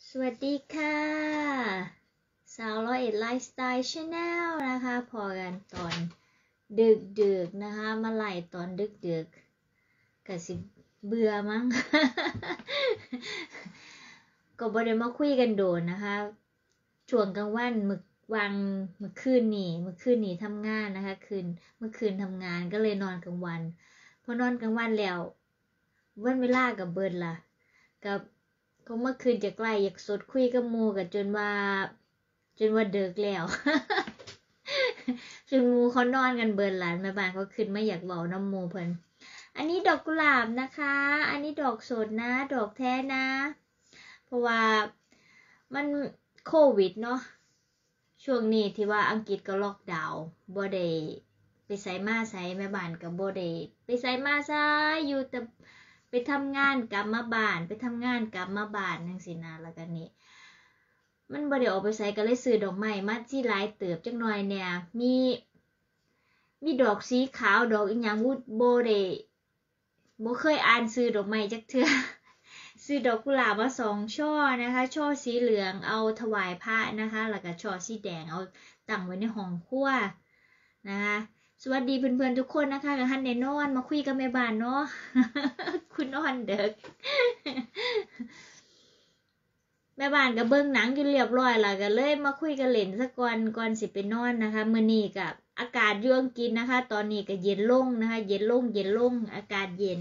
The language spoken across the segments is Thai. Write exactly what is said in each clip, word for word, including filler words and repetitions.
สวัสดีค่ะสาวร้อยเอ็ดไลฟ์สไตล์ชาแนลนะคะพอกันตอนดึกดึกนะคะมาไล่ตอนดึกดึกกะสิเบื่อมั้ง ก็บ่ได้มาคุยกันโดนนะคะช่วงกลางวันมึกวังเมื่อคืนนี่เมื่อคืนนี่ทำงานนะคะคืนเมื่อคืนทำงานก็เลยนอนกลางวันพอนอนกลางวันแล้ววันเวลากับเบิดล่ะกับก็เมื่อคืนจะใกล้อยากสดคุยกับหมู่กับจนว่าจนว่าเดึกแล้ว จนหมู่เขานอนกันเบิดหลานแม่บ้านเขาขึ้นไม่อยากเว้าน้ำหมู่เพิ่นอันนี้ดอกกุหลาบนะคะอันนี้ดอกสดนะดอกแท้นะเพราะว่ามันโควิดเนาะช่วงนี้ที่ว่าอังกฤษก็ล็อกดาวน์บ่ได้ไปไสมาไสแม่บ้านก็บ่ได้ไปไสมาไสอยู่แต่ไปทำงานกลับมาบ้านไปทำงานกลับมาบ้านจังซี่นะแล้วก็นี่มันบ่ได้ออกไปไสก็เลยซื้อดอกไม้มาที่หลายเติบจักหน่อยเนี่ยมีมีดอกสีขาวดอกอีหยังบ่ได้บ่เคยอ่านซื้อดอกไม้จักเทื่อ ซื้อดอกกุหลาบมาสองช่อนะคะช่อสีเหลืองเอาถวายพระนะคะแล้วก็ช่อสีแดงเอาตั้งไว้ในห้องครัวนะคะสวัสดีเพื่อนๆทุกคนนะคะกับท่านในนอนมาคุยกับแม่บ้านเนาะ คุณนอนเด็ก แม่บ้านก็เบิ่งหนังอยู่เรียบร้อยแล้วก็เลยมาคุยกันเล่นซะก่อนก่อนสิไปนอนนะคะมื้อนี้ก็อากาศอยู่อังกฤษนะคะตอนนี้ก็เย็นลงนะคะเย็นลงเย็นลงอากาศเย็น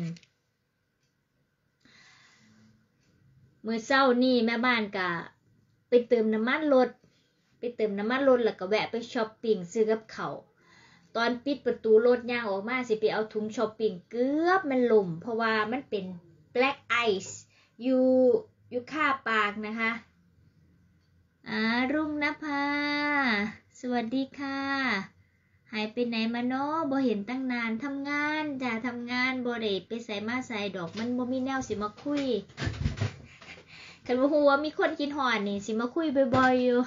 มื้อเช้านี่แม่บ้านก็ไปเติมน้ำมันรถไปเติมน้ำมันรถแล้วก็แวะไปช้อปปิ้งซื้อกับข้าวตอนปิดประตูรถย่างออกมาสิไปเอาถุงช้อปปิ้งเกือบมันล่มเพราะว่ามันเป็น black ice อยู่อยู่คาปากนะคะอ่ารุ่งนภาสวัสดีค่ะหายไปไหนมาเนาะบ่เห็นตั้งนานทำงานจ้ะทำงานบ่ได้ไปไสมาไสดอกมันบ่มีแนวสิมาคุยคันว่าฮู้ว่ามีคนคิดฮอดนี่สิมาคุยบ่อยๆอยู่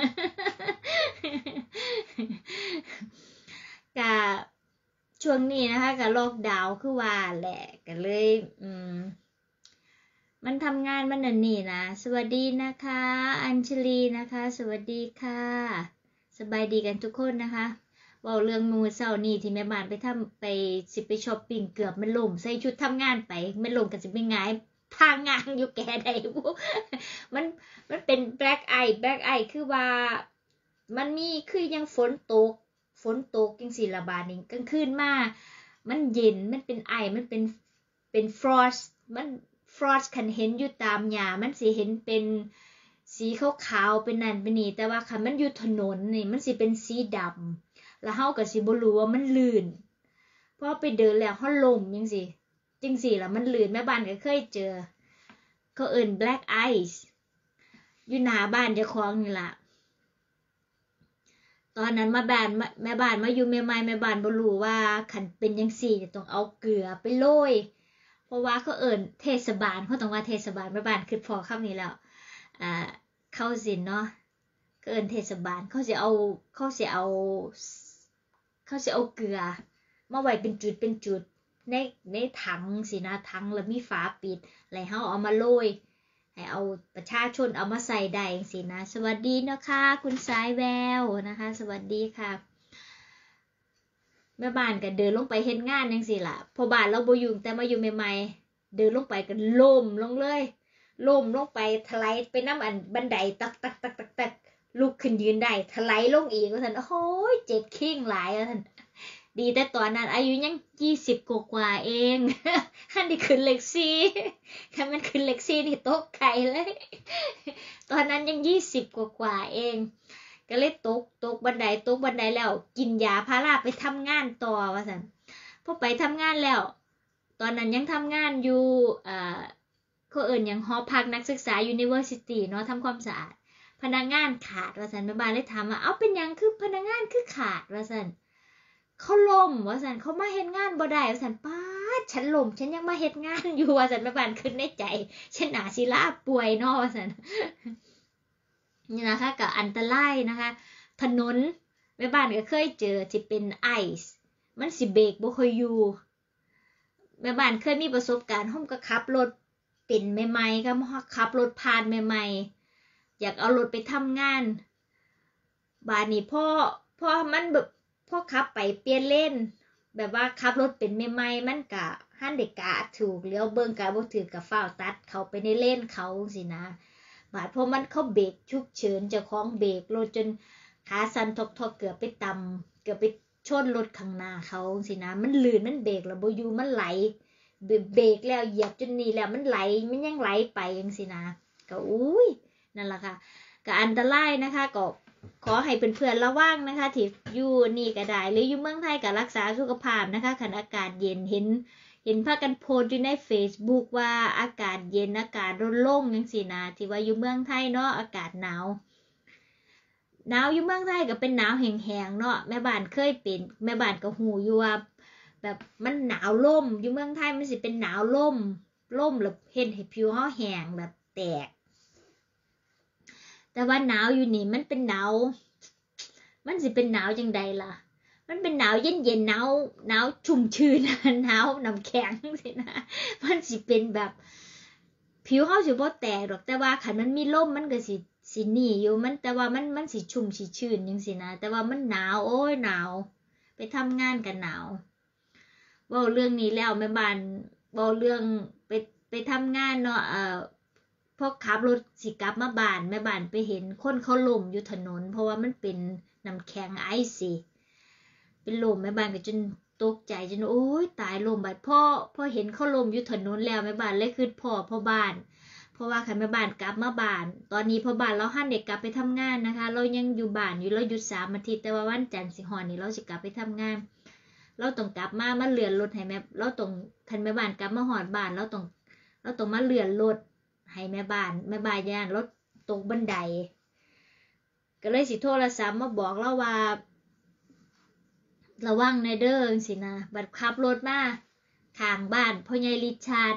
กะช่วงนี้นะคะกะล็อกดาวน์คือว่าแหละก็เลยอืมมันทำงานมันนั่นนี่นะสวัสดีนะคะอัญชลีนะคะสวัสดีค่ะสบายดีกันทุกคนนะคะเว้าเรื่องมื้อเช้านี้ที่แม่บ้านไปทำไปสิไปช้อปปิ้งเกือบมันล่มใส่ชุดทำงานไปมันล่มก็สิไปหงายพางางอยู่แก่ใดบ่มันมันเป็น black eye black eye คือว่ามันมีคือยังฝนตกฝนตกจังซี่ล่ะบาดนี้กลางคืนมามันเย็นมันเป็นไอมันเป็นเป็น frost มัน frost คันเห็นอยู่ตามหญ้ามันสิเห็นเป็นสีขาวๆเป็นนั่นเป็นนี่แต่ว่าคันมันอยู่ถนนนี่มันสิเป็นสีดำแล้วเฮาก็สิบ่รู้ว่ามันลื่นพอไปเดินแล้วเฮาล้มจังซี่จังซี่ล่ะมันลื่นแม่บ้านก็เคยเจอเขาเอิ้น black ice อยู่หน้าบ้านเจ้าของนี่ล่ะตอนนั้นมาบ้านแม่บ้านมาอยู่ใหม่ๆแม่บ้านบ่รู้ว่าคันเป็นจังซี่ต้องเอาเกลือไปโรยเพราะว่าเขาเอิ้นเทศบาลเขาต้องว่าเทศบาลแม่บ้านคิดพอคำนี้แล้วอ่าเขาสิเนาะเขาเอิ้นเทศบาลเขาสิเอาเขาสิเอาเขาสิเอาเกลือมาไว้เป็นจุดเป็นจุดในในถังสินะถังแล้วมีฝาปิดแล้วเฮาเอามาโรยให้เอาประชาชนเอามาใส่ได้จังซี่นะสวัสดีนะคะคุณสายแววนะคะสวัสดีค่ะแม่บ้านก็เดินลงไปเฮ็ดงานจังซี่ล่ะพอบ้านเราบ่อยู่แต่มาอยู่ใหม่ๆเดินลงไปก็ล้มลงเลยล้มลงไปถลายไปน้ำอันบันไดตักๆๆๆลุกขึ้นยืนได้ถลายลงอีกว่าซั่นโอ้โหเจ็บคิ้งหลายว่าซั่นดีแต่ตอนนั้นอายุยังยี่สิบกว่าๆเอง คันได้ขึ้นเลขสี่คันมันขึ้นเลขสี่นี่ตกไกลเลย ตอนนั้นยังยี่สิบกว่าๆเองก็เลยตกตกบันไดตกบันไดแล้วกินยาพาราไปทำงานต่อว่าซั่นพอไปทำงานแล้วตอนนั้นยังทำงานอยู่อ่าเขาเอิ้นหยังหอพักนักศึกษา University เนาะทำความสะอาดพนักงานขาดว่าซั่นแม่บ้านเลยถามว่าเอ้าเป็นหยังคือพนักงานคือขาดว่าซั่นเขาล่มว่าซั่นเขามาเฮ็ดงานบ่ได้ว่าซั่นป๊าดฉันล่มฉันยังมาเฮ็ดงานอยู่ว่าซั่นแม่บ้านคิดในใจฉันน่าสิลาป่วยเนาะว่าซั่น นี่นะคะกับอันตรายนะคะถนนแม่บ้านก็เคยเจอที่เป็นไอซ์มันสิเบรกบ่ค่อยอยู่แม่บ้านเคยมีประสบการณ์ผมก็ขับรถเป็นใหม่ๆก็ขับรถผ่านใหม่อยากเอารถไปทำงานบาดนี้พ่อพ่อมันแบบพ่อขับไปเปลี่ยนเลนแบบว่าขับรถเป็นใหม่ๆมันกะหันเด็กกะถูกเลี้ยวเบิ่งกะบ่ถือกับฟ้าวตัดเขาไปในเลนเขาสินะบาดพอมันเขาเบรกฉุกเฉินเจ้าของเบรกรถจนขาสั่นทอกๆเกือบไปตำเกือบไปชนรถข้างหน้าเขาสินะมันลื่นมันเบรกแล้วบ่อยู่มันไหลเบรกแล้วเหยียบจนนี่แล้วมันไหลมันยังไหลไปจังสินะก็อุ้ยนั่นล่ะค่ะก็อันตรายนะคะก็ขอให้เพื่อนๆระวังนะคะที่อยู่นี่ก็ได้หรืออยู่เมืองไทยก็รักษาสุขภาพนะคะคันอากาศเย็นเห็นเห็นพากันโพสต์อยู่ใน Facebook ว่าอากาศเย็นอากาศร้อนลงจังซี่นะที่ว่าอยู่เมืองไทยเนาะอากาศหนาวหนาวอยู่เมืองไทยก็เป็นหนาวแห้งๆเนาะแม่บ้านเคยเป็นแม่บ้านก็ฮู้อยู่ว่าแบบมันหนาวลมอยู่เมืองไทยมันสิเป็นหนาวลมลมแล้วเฮ็ดให้ผิวเฮาแห้งแบบแตกแต่ว่าหนาวอยู่นี่มันเป็นหนาวมันสิเป็นหนาวจังใดล่ะมันเป็นหนาวเย็นๆหนาวหนาวชุ่มชื้นหนาวน้ำแข็งสินะมันสิเป็นแบบผิวเฮาสิบ่แตกดอกแต่ว่าคันมันมีลมมันก็สิสิหนีอยู่มันแต่ว่ามันมันสิชุ่มสิชื้นจังซี่นะแต่ว่ามันหนาวโอ้ยหนาวไปทำงานกันหนาวเว้าเรื่องนี้แล้วแม่บ้านเว้าเรื่องไปไปทำงานเนาะเอ่อพอขับรถสิกลับมาบ้านแม่บ้านไปเห็นคนเขาล้มอยู่ถนนเพราะว่ามันเป็นน้ำแข็งไอซ์เป็นลมแม่บ้านก็จนตกใจจนโอ้ยตายลมบัดพ่อพ่อเห็นเขาลมอยู่ถนนแล้วแม่บ้านเลยคือพ่อพ่อบ้านเพราะว่าคันแม่บ้านกลับมาบ้านตอนนี้พ่อบ้านเราหันเด็กกลับไปทำงานนะคะเรายังอยู่บ้านอยู่เราหยุดสามอาทิตย์แต่ว่าวันจันทร์สิฮอดนี่เราสิกลับไปทำงานเราต้องกลับมามาเลื่อนรถให้แม่เราต้องคันแม่บ้านกลับมาฮอดบ้านเราต้องเราต้องมาเลื่อนรถให้แม่บ้านแม่บ้านย่านรถตกบันไดก็เลยสิโทรศัพท์มาบอกเราว่าระวังในเด้อสินะบัดขับรถมาข้างบ้านพ่อใหญ่ริชาร์ด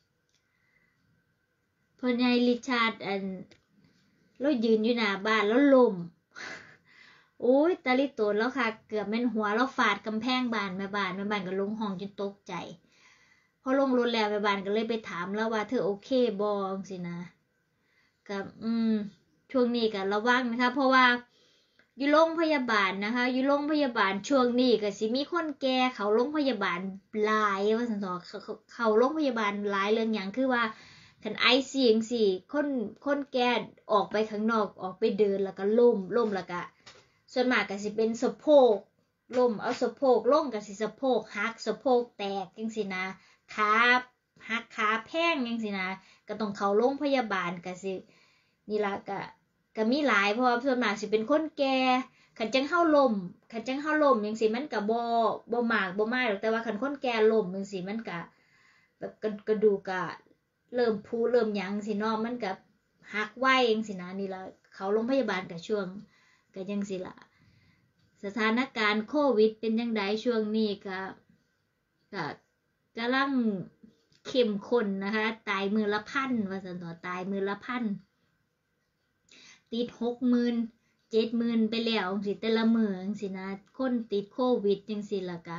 พ่อใหญ่ริชาร์ดอันเรายืนอยู่หน้าบ้านแล้วล้มโอ้ยตาลิโตนแล้วค่ะเกือบแม่นหัวเราฟาดกำแพงบ้านแม่บ้านแม่บ้านก็ลงห้องจนตกใจพอลงรถแล้วแม่บ้านก็เลยไปถามแล้วว่าเธอโอเคบ่สินะกับอืมช่วงนี้ก็ระวังนะคะเพราะว่าอยู่โรงพยาบาลนะคะอยู่โรงพยาบาลช่วงนี้ก็สิมีคนแก่เขาโรงพยาบาลหลายว่าซั่นต่อเขาเขาโรงพยาบาลหลายเรื่องหยังคือว่าคันไอซีจังซี่คนคนแก่ออกไปข้างนอกออกไปเดินแล้วก็ล้มล้มแล้วก็ส่วนมากก็สิเป็นสะโพกล้มเอาสะโพกลงก็สิสะโพกหักสะโพกแตกจังซี่นะขาหักขาแพงจังซี่นะก็ต้องเข้าโรงพยาบาลก็สินี่ล่ะก็ก็มีหลายเพราะว่าส่วนมากสิเป็นคนแก่คันจังเฮาล้มคันจังเฮาล้มจังซี่มันก็บ่บ่มากบ่มายหรอกแต่ว่าคันคนแก่ล้มจังซี่มันก็แบบกระดูกก็เริ่มพุเริ่มหยังสิเนาะมันก็หักไวจังซี่นะนี่ล่ะเข้าโรงพยาบาลก็ช่วงก็จังซี่ล่ะสถานการณ์โควิดเป็นจังไดช่วงนี้ก็ก็กำลังเข้มข้นนะคะตายมือละพันว่าซั่นต่อตายมือละพันติด หกหมื่น เจ็ดหมื่น ไปแล้วจังซี่แต่ละมื้อจังซี่นะคนติดโควิดจังซี่ล่ะก็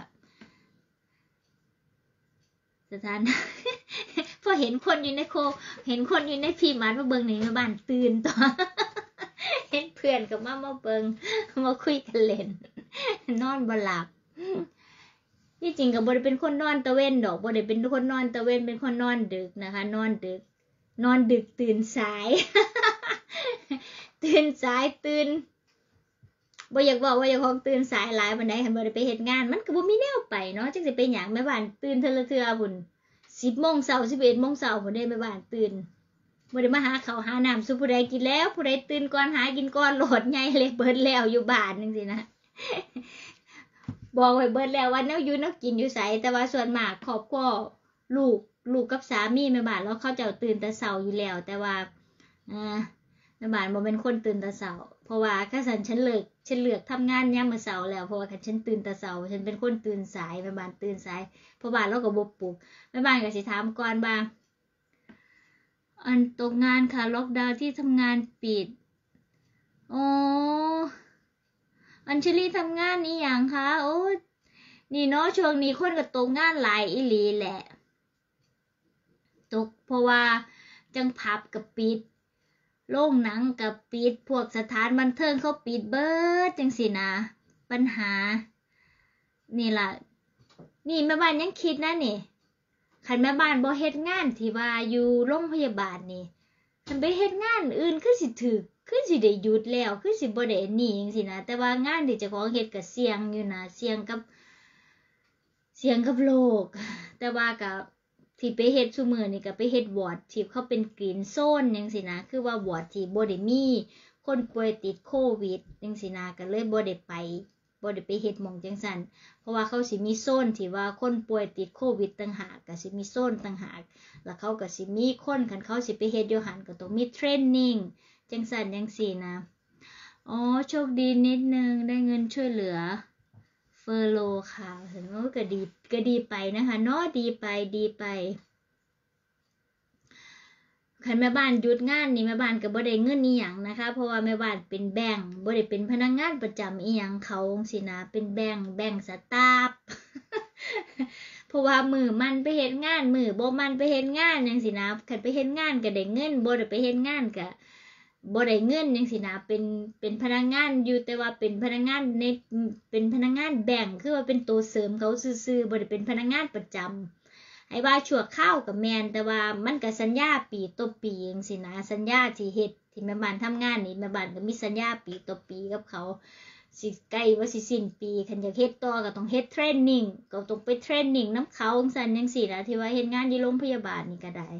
สถาน พอเห็นคนอยู่ในโคเห็นคนอยู่ในพีมามาเบิ่งในบ้านตื่นต่อ เห็นเพื่อนก็มามาเบิ่งมาคุยกันเล่นนอนบ่หลับที่จริงก็บ่ได้เป็นคนนอนตะเว้นดอกบ่ได้เป็นคนนอนตะเว้นเป็นคนนอนดึกนะคะนอนดึกนอนดึกตื่นสาย ตื่นสายตื่นบ่อยากบอกว่าอยากของตื่นสายหลายปานใดคันบ่ได้ไปเฮ็ดงานมันก็บ่มีแนวไปเนาะจักสิไปหยังแม่บ้านตื่นเทื่อละเทื่อพุ่น สิบโมงเช้า สิบเอ็ดโมงเช้าพุ่นได้แม่บ้านตื่นบ่ได้มาหาข้าวหาน้ำสู่ผู้ใดกินแล้วผู้ใดตื่นก่อนหากินก่อนโหลดใหญ่เลยเบิดแล้วอยู่บ้านจังซี่นะ บอกไว้เบิดแล้วว่าแนวอยู่แนวกินอยู่ไสแต่ว่าส่วนมากครอบครัวลูกลูกกับสามีแม่บ้านแล้วเขาเจ้าตื่นแต่เช้าอยู่แล้วแต่ว่าอ่าแม่บ้านบ่เป็นคนตื่นแต่เช้าเพราะว่าคันซั่นฉันเลิกฉันเลือกทำงานยามมื้อเช้าแล้วเพราะว่าคันฉันตื่นแต่เช้าฉันเป็นคนตื่นสายแม่บ้านตื่นสายเพราะบ้านเราก็บ่ปลุกแม่บ้านก็สิถามก่อนว่าอันตกงานค่ะล็อกดาวน์ที่ทำงานปิดอ๋ออัญชลีทำงานอีหยังคะโอ้นี่เนาะช่วงนี้คนก็ตกงานหลายอีหลีแหละตกเพราะว่าจังผับก็ปิดโรงหนังกับปิดพวกสถานบันเทิงเขาปิดเบิดจังสินะปัญหานี่ล่ะนี่แม่บ้านยังคิดนะนี่คันแม่บ้านบ่เฮ็ดงานที่ว่าอยู่โรงพยาบาลนี่คันไปเฮ็ดงานอื่นคือสิถึกคือสิได้หยุดแล้วคือสิบ่ได้หนีจังซี่นะแต่ว่างานที่เจ้าของเฮ็ดก็เสี่ยงอยู่นะเสี่ยงกับเสี่ยงกับโรคแต่ว่าก็ที่ไปเฮ็ดซุมื้อนี่ก็ไปเฮ็ดวอร์ดที่เขาเป็นกรีนโซนจังซี่นะคือว่าวอร์ดที่บ่ได้มีคนป่วยติดโควิดจังซี่นะก็เลยบ่ได้ไปบ่ได้ไปเฮ็ดหม้องจังซั่นเพราะว่าเขาสิมีโซนที่ว่าคนป่วยติดโควิดต่างหากก็สิมีโซนต่างหากแล้วเขาก็สิมีคนคันเขาสิไปเฮ็ดอยู่หั่นก็ต้องมีเทรนนิ่งจังซั่นจังซี่นะอ๋อโชคดีนิดนึงได้เงินช่วยเหลือเฟอร์โลค่ะเห็นว่าก็ดีก็ดีไปนะคะเนาะดีไปดีไปคันแม่บ้านหยุดงานนี่แม่บ้านก็บ่ได้เงินอีหยังนะคะเพราะว่าแม่บ้านเป็นแบงค์บ่ได้เป็นพนักงานประจำอีหยังเขาสินะเป็นแบงค์แบงค์สตาฟ เพราะว่ามือมันไปเฮ็ดงานมือบ่มันไปเฮ็ดงานจังซี่นะคันไปเฮ็ดงานก็ได้เงินบ่ได้ไปเฮ็ดงานก็บ่ได้เงินจังซี่นะเป็นเป็นพนักงานอยู่แต่ว่าเป็นพนักงานในเป็นพนักงานแบงค์คือว่าเป็นตัวเสริมเขาซื่อๆบ่ได้เป็นพนักงานประจำให้ว่าชั่วคราวกับแม่นแต่ว่ามันก็สัญญาปีต่อปีจังซี่นะสัญญาที่เฮ็ดที่แม่บ้านทำงานนี่แม่บ้านก็มีสัญญาปีต่อปีกับเขาสิใกล้ว่าสิสิ้นปีคันอยากเฮ็ดต่อก็ต้องเฮ็ดเทรนนิ่งก็ต้องไปเทรนนิ่งนํเขาจังซั่นจังซี่ล่ะที่ว่าเฮ็ดงานอยู่โรงพยาบาลนี่ก็ได้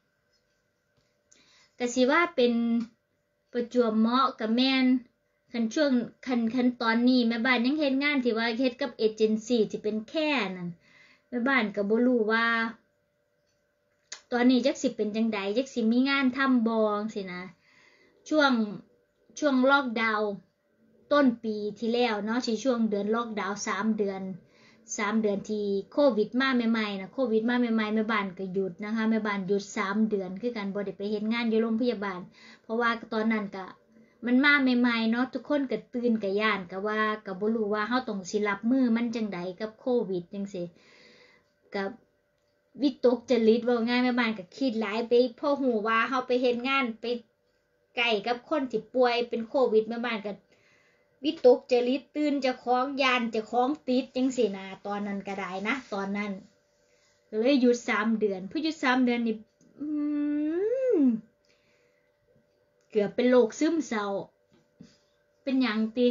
ก็สิว่าเป็นประจวบเหมาะกับแม่นคันช่วงคันคันตอนนี้แม่บ้านยังเฮ็ดงานที่ว่าเฮ็ดกับเอเจนซี่ที่เป็นแค่นั่นแม่บ้านก็บ่รู้ว่าตอนนี้จักสิเป็นจังใดจักสิมีงานทำบ่จังซี่นะช่วงช่วงล็อกดาวน์ต้นปีที่แล้วเนาะที่ช่วงเดือนล็อกดาวน์สามเดือนสามเดือนที่โควิดมาใหม่ๆนะโควิดมาใหม่ๆแม่บ้านก็หยุดนะคะแม่บ้านหยุดสามเดือนคือกันบ่ได้ไปเฮ็ดงานอยู่โรงพยาบาลเพราะว่าตอนนั้นก็มันมาใหม่ๆเนาะทุกคนก็ตื่นก็ย่านก็ว่าก็บ่รู้ว่าเฮาต้องสิรับมือมันจังไดกับโควิดจังซี่กับวิตกจริตว่าง่ายแม่บ้านก็คิดหลายไปพอฮู้ว่าเฮาไปเฮ็ดงานไปใกล้กับคนที่ป่วยเป็นโควิดแม่บ้านก็วิตกจริตตื่นเจ้าของยานเจ้าของติดจังซี่นะตอนนั้นก็ได้นะตอนนั้นเลยหยุดสามเดือนพอหยุดสามเดือนนี่อืมเกือบเป็นโรคซึมเศร้าเป็นหยังติ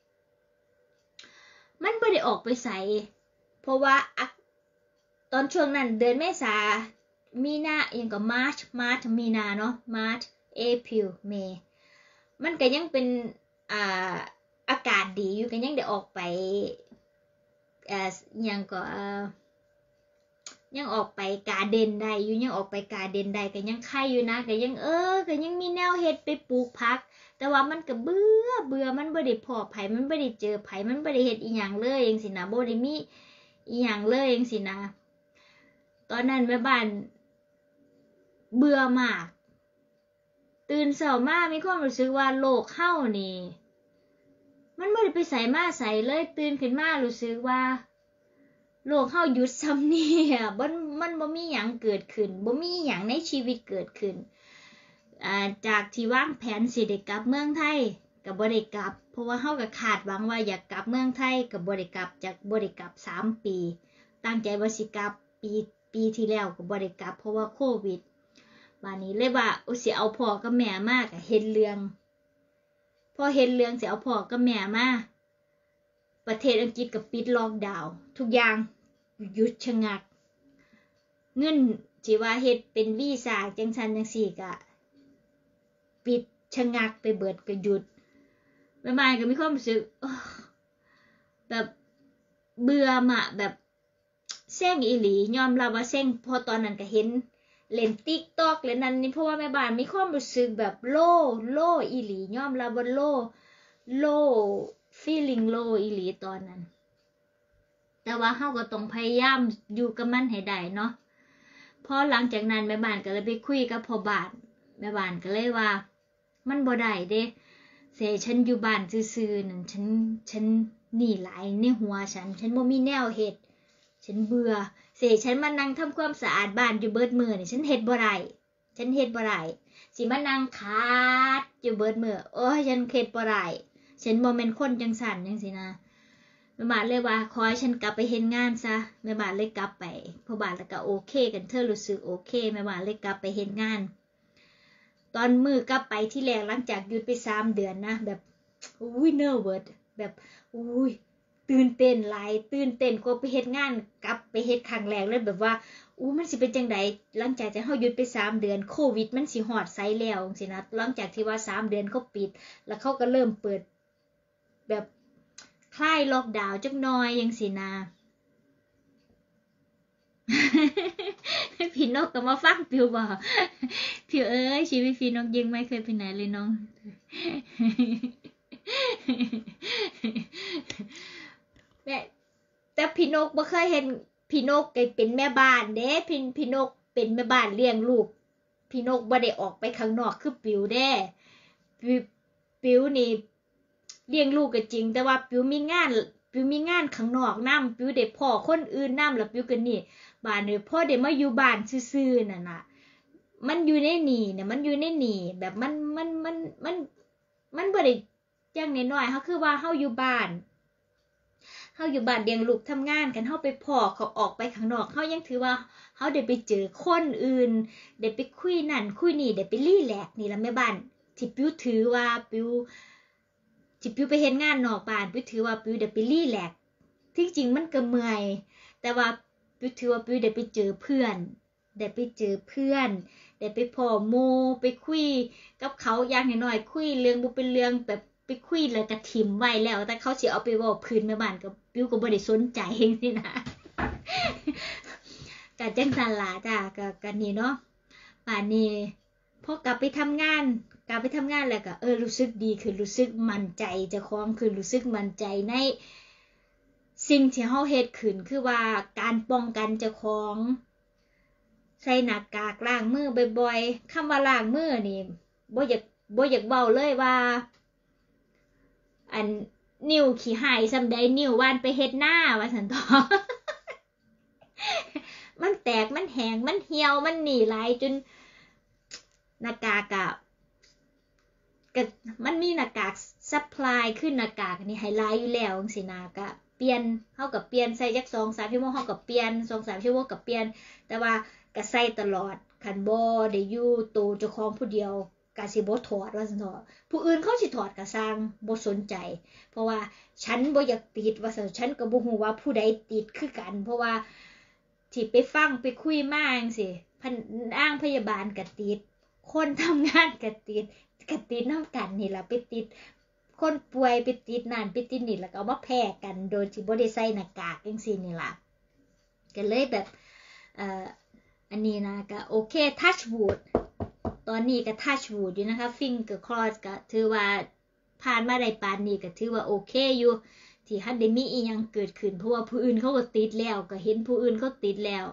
มันบ่ได้ออกไปไสเพราะว่าตอนช่วงนั้นเดือนเมษามีนาอิหยังก็มาร์ชมาร์ชมีนาเนาะมาร์ชเอพริลเมย์มันก็ยังเป็นอ่าอากาศดีอยู่ก็ยังได้ออกไปเอ่อยังก็เอ่อยังออกไปกาเดนได้อยู่ยังออกไปกาเดนได้ก็ยังไข่อยู่นะก็ยังเออก็ยังมีแนวเฮ็ดไปปลูกผักแต่ว่ามันก็เบื่อเบื่อมันบ่ได้พอไผมันบ่ได้เจอไผมันบ่ได้เฮ็ดอีหยังเลยจังซี่นะบ่ได้มีอีหยังเลยจังซี่นะตอนนั้นแม่บ้านเบื่อมากตื่นเช้ามามีความรู้สึกว่าโลกเฮานี่มันบ่ได้ไปไสมาไสเลยตื่นขึ้นมารู้สึกว่าโลกเฮาหยุดซ้ำนี่อ่ะมันมันบ่มีหยังเกิดขึ้นบ่มีหยังในชีวิตเกิดขึ้นอ่าจากที่วางแผนสิได้กลับเมืองไทยก็บ่ได้กลับเพราะว่าเฮาก็คาดหวังว่าอยากกลับเมืองไทยก็บ่ได้กลับจากบ่ได้กลับสามปีตั้งใจว่าสิกลับปีปีที่แล้วก็บ่ได้กลับเพราะว่าโควิดบัดนี้เลยว่าโอ้สิเอาพ่อกับแม่มาก็เฮ็ดเรื่องพอเฮ็ดเรื่องสิเอาพ่อกับแม่มาประเทศอังกฤษก็ปิดล็อกดาวน์ทุกอย่างหยุดชะงักเงินที่ว่าเฮ็ดเป็นวีซ่าจังซั่นจังซี่ก็ปิดชะงักไปเบิดก็หยุดแม่บ้านก็มีความรู้สึกแบบเบื่อมะแบบเซ็งอีหลียอมรับว่าเซ็งพอตอนนั้นก็เห็นเล่น TikTok เล่นนั้นนี่เพราะว่าแม่บ้านมีความรู้สึกแบบโลโลอีหลียอมรับว่าโลโล feeling low อีหลีตอนนั้นแต่ว่าเฮาก็ต้องพยายามอยู่กับมันให้ได้เนาะพอหลังจากนั้นแม่บ้านก็เลยไปคุยกับพ่อบ้านแม่บ้านก็เลยว่ามันบ่ได้เด้เสฉันอยู่บ้านซื่อๆนั่นฉันฉันนี่หลายในหัวฉันฉันบ่มีแนวเฮ็ดฉันเบื่อเสฉันมานั่งทำความสะอาดบ้านอยู่เบิดมื้อนี่ฉันเฮ็ดบ่ได้ฉันเฮ็ดบ่ได้สิมานั่งขาดอยู่เบิดมื้อโอ้ยฉันเข็ดบ่ได้ฉันบ่แม่นคนจังซั่นจังซี่นะแม่บ้านเลยว่าขอให้ฉันกลับไปเฮ็ดงานซะแม่บ้านเลยกลับไปพ่อบ้านแล้วก็โอเคกันเธอรู้สึกโอเคแม่บ้านเลยกลับไปเฮ็ดงานตอนมื้อกลับไปที่แรกหลังจากหยุดไปสามเดือนนะแบบอุ้ยเนอร์เวิร์ดแบบอุ้ยตื่นเต้นหลายตื่นเต้นกว่าไปเฮ็ดงานกลับไปเฮ็ดครั้งแรกเลยแบบว่าอู้มันสิเป็นจังได๋หลังจากที่เฮาหยุดไปสามเดือนโควิดมันสิฮอดไสแล้วจังซี่นะหลังจากที่ว่าสามเดือนเขาปิดแล้วเขาก็เริ่มเปิดแบบคลายล็อกดาวน์จักหน่อยจังซี่นะพี่นกก็มาฟังปิวบ่พี่เอ้ยชีวิตพี่นกยังไม่เคยไปไหนเลยน้องแม่แต่พี่นกบ่เคยเห็นพี่นกก็เป็นแม่บ้านเด้พี่พี่นกเป็นแม่บ้านเลี้ยงลูกพี่นกบ่ได้ออกไปข้างนอกคือปิวเด้ปิวปิวนี่เลี้ยงลูกก็จริงแต่ว่าปิวมีงานปิวมีงานข้างนอกนำปิวได้พ่อคนอื่นนำแล้วปิวก็นี่บ้านนี่พ่อได้มาอยู่บ้านซื่อๆนั่นน่ะมันอยู่ในนี่เนี่ยมันอยู่ในนี่แบบมันมันมันมันมันบ่ได้จังน้อยๆเฮาคือว่าเฮาอยู่บ้านเฮาอยู่บ้านเลี้ยงลูกทำงานกันเฮาไปพ้อเขาออกไปข้างนอกเฮายังถือว่าเฮาได้ไปเจอคนอื่นได้ไปคุยนั่นคุยนี่ได้ไปรีแลกซ์นี่ล่ะแม่บ้านที่ปิวถือว่าปิวที่ปิวไปเฮ็ดงานนอกบ้านปิวถือว่าปิวได้ไปรีแลกซ์ที่จริงมันก็เมื่อยแต่ว่าปิวถือว่าปิวได้ไปเจอเพื่อนได้ไปเจอเพื่อนได้ไปพ้อหมู่ไปคุยกับเขาอย่างน้อยๆคุยเรื่องบ่เป็นเรื่องแบบไปคุยแล้วก็ทิ่มไว้แล้วแต่เขาสิเอาไปเว้าพื้นแม่บ้านก็ปิวก็บ่ได้สนใจจังซี่นะก็จังซั่นล่ะจ้ะก็ก็นี่เนาะป่านนี้พอกลับไปทำงานกลับไปทำงานแล้วก็เออรู้สึกดีคือรู้สึกมั่นใจเจ้าของคือรู้สึกมั่นใจในสิ่งที่เฮาเฮ็ดขึ้นคือว่าการป้องกันเจ้าของใส่หน้ากากล้างมือบ่อยๆคำว่าล้างมือนี่บ่อยากบ่อยากเว้าเลยว่าอันนิ้วขี้หายซำใดนิ้วว่านไปเฮ็ดหน้าว่าซั่นต่อ มันแตกมันแห้งมันเหี่ยวมันหนีหลายจนหน้ากากอะก็มันมีหน้ากากซัพพลายขึ้นหน้ากากนี่ให้หลายอยู่แล้วจังซี่นะก็เปลี่ยนเฮาก็เปลี่ยนใส่จัก สองถึงสาม ชั่วโมงเฮาก็เปลี่ยน สองถึงสาม ชั่วโมงก็เปลี่ยนแต่ว่าก็ใส่ตลอดคันบ่ได้อยู่โตวเจ้าของผู้เดียวก็สิบ่ถอดว่าซั่นเถาะผู้อื่นเขาสิถอดก็สร้างบ่สนใจเพราะว่าฉันบ่อยากติดว่าซั่นฉันก็บ่ฮู้ว่าผู้ใดติดคือกันเพราะว่าที่ไปฟังไปคุยมาจังซี่พนางพยาบาลก็ติดคนทำงานก็ติดก็ติดนำกันนี่ล่ะไปติดคนป่วยไปติดนั่นไปติดนี่แล้วก็เอามาแพร่กันโดยที่บ่ได้ใส่หน้ากากจังซี่นี่ล่ะก็เลยแบบเอ่ออันนี้นะก็โอเคทัชวูดตอนนี้ก็ทัชวูดอยู่นะคะฟิงเกอร์คลอสก็ถือว่าผ่านมาได้ปานนี้ก็ถือว่าโอเคอยู่ที่ฮันได้มีอีหยังเกิดขึ้นเพราะว่าผู้อื่นเขาก็ติดแล้วก็เห็นผู้อื่นเขาติดแล้ว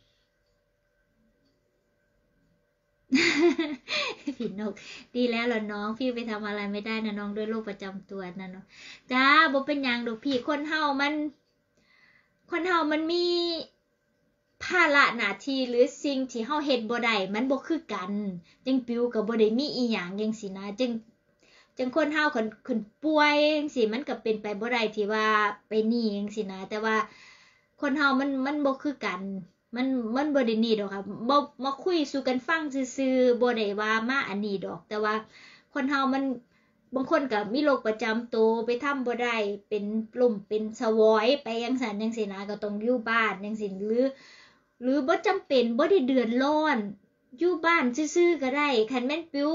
พี่นกดีแล้วล่ะน้องพี่ไปทำอะไรไม่ได้นะน้องด้วยโรคประจำตัวนะเนาะจ้าบ่เป็นหยังดอกพี่คนเฮามันคนเฮามันมีภาระหน้าที่หรือสิ่งที่เฮาเฮ็ดบ่ได้มันบ่คือกันจังปิวก็บ่ได้มีอีหยังจังซี่นะจังจังคนเฮาคันคันป่วยจังซี่มันก็เป็นไปบ่ได้ที่ว่าไปนี่จังซี่นะแต่ว่าคนเฮามันมันบ่คือกันมันมันบ่ได้นี่ดอกค่ะบ่มาคุยสู่กันฟังซื่อๆบ่ได้ว่ามาอันนี้ดอกแต่ว่าคนเฮามันบางคนก็มีโรคประจำตัวไปทำบ่ได้เป็นลมเป็นสวอยไปจังซั่นจังซี่นะก็ต้องอยู่บ้านจังซี่หรือหรือบ่จำเป็นบ่ได้เดือดร้อนอยู่บ้านซื่อๆก็ได้คันแม่นปิว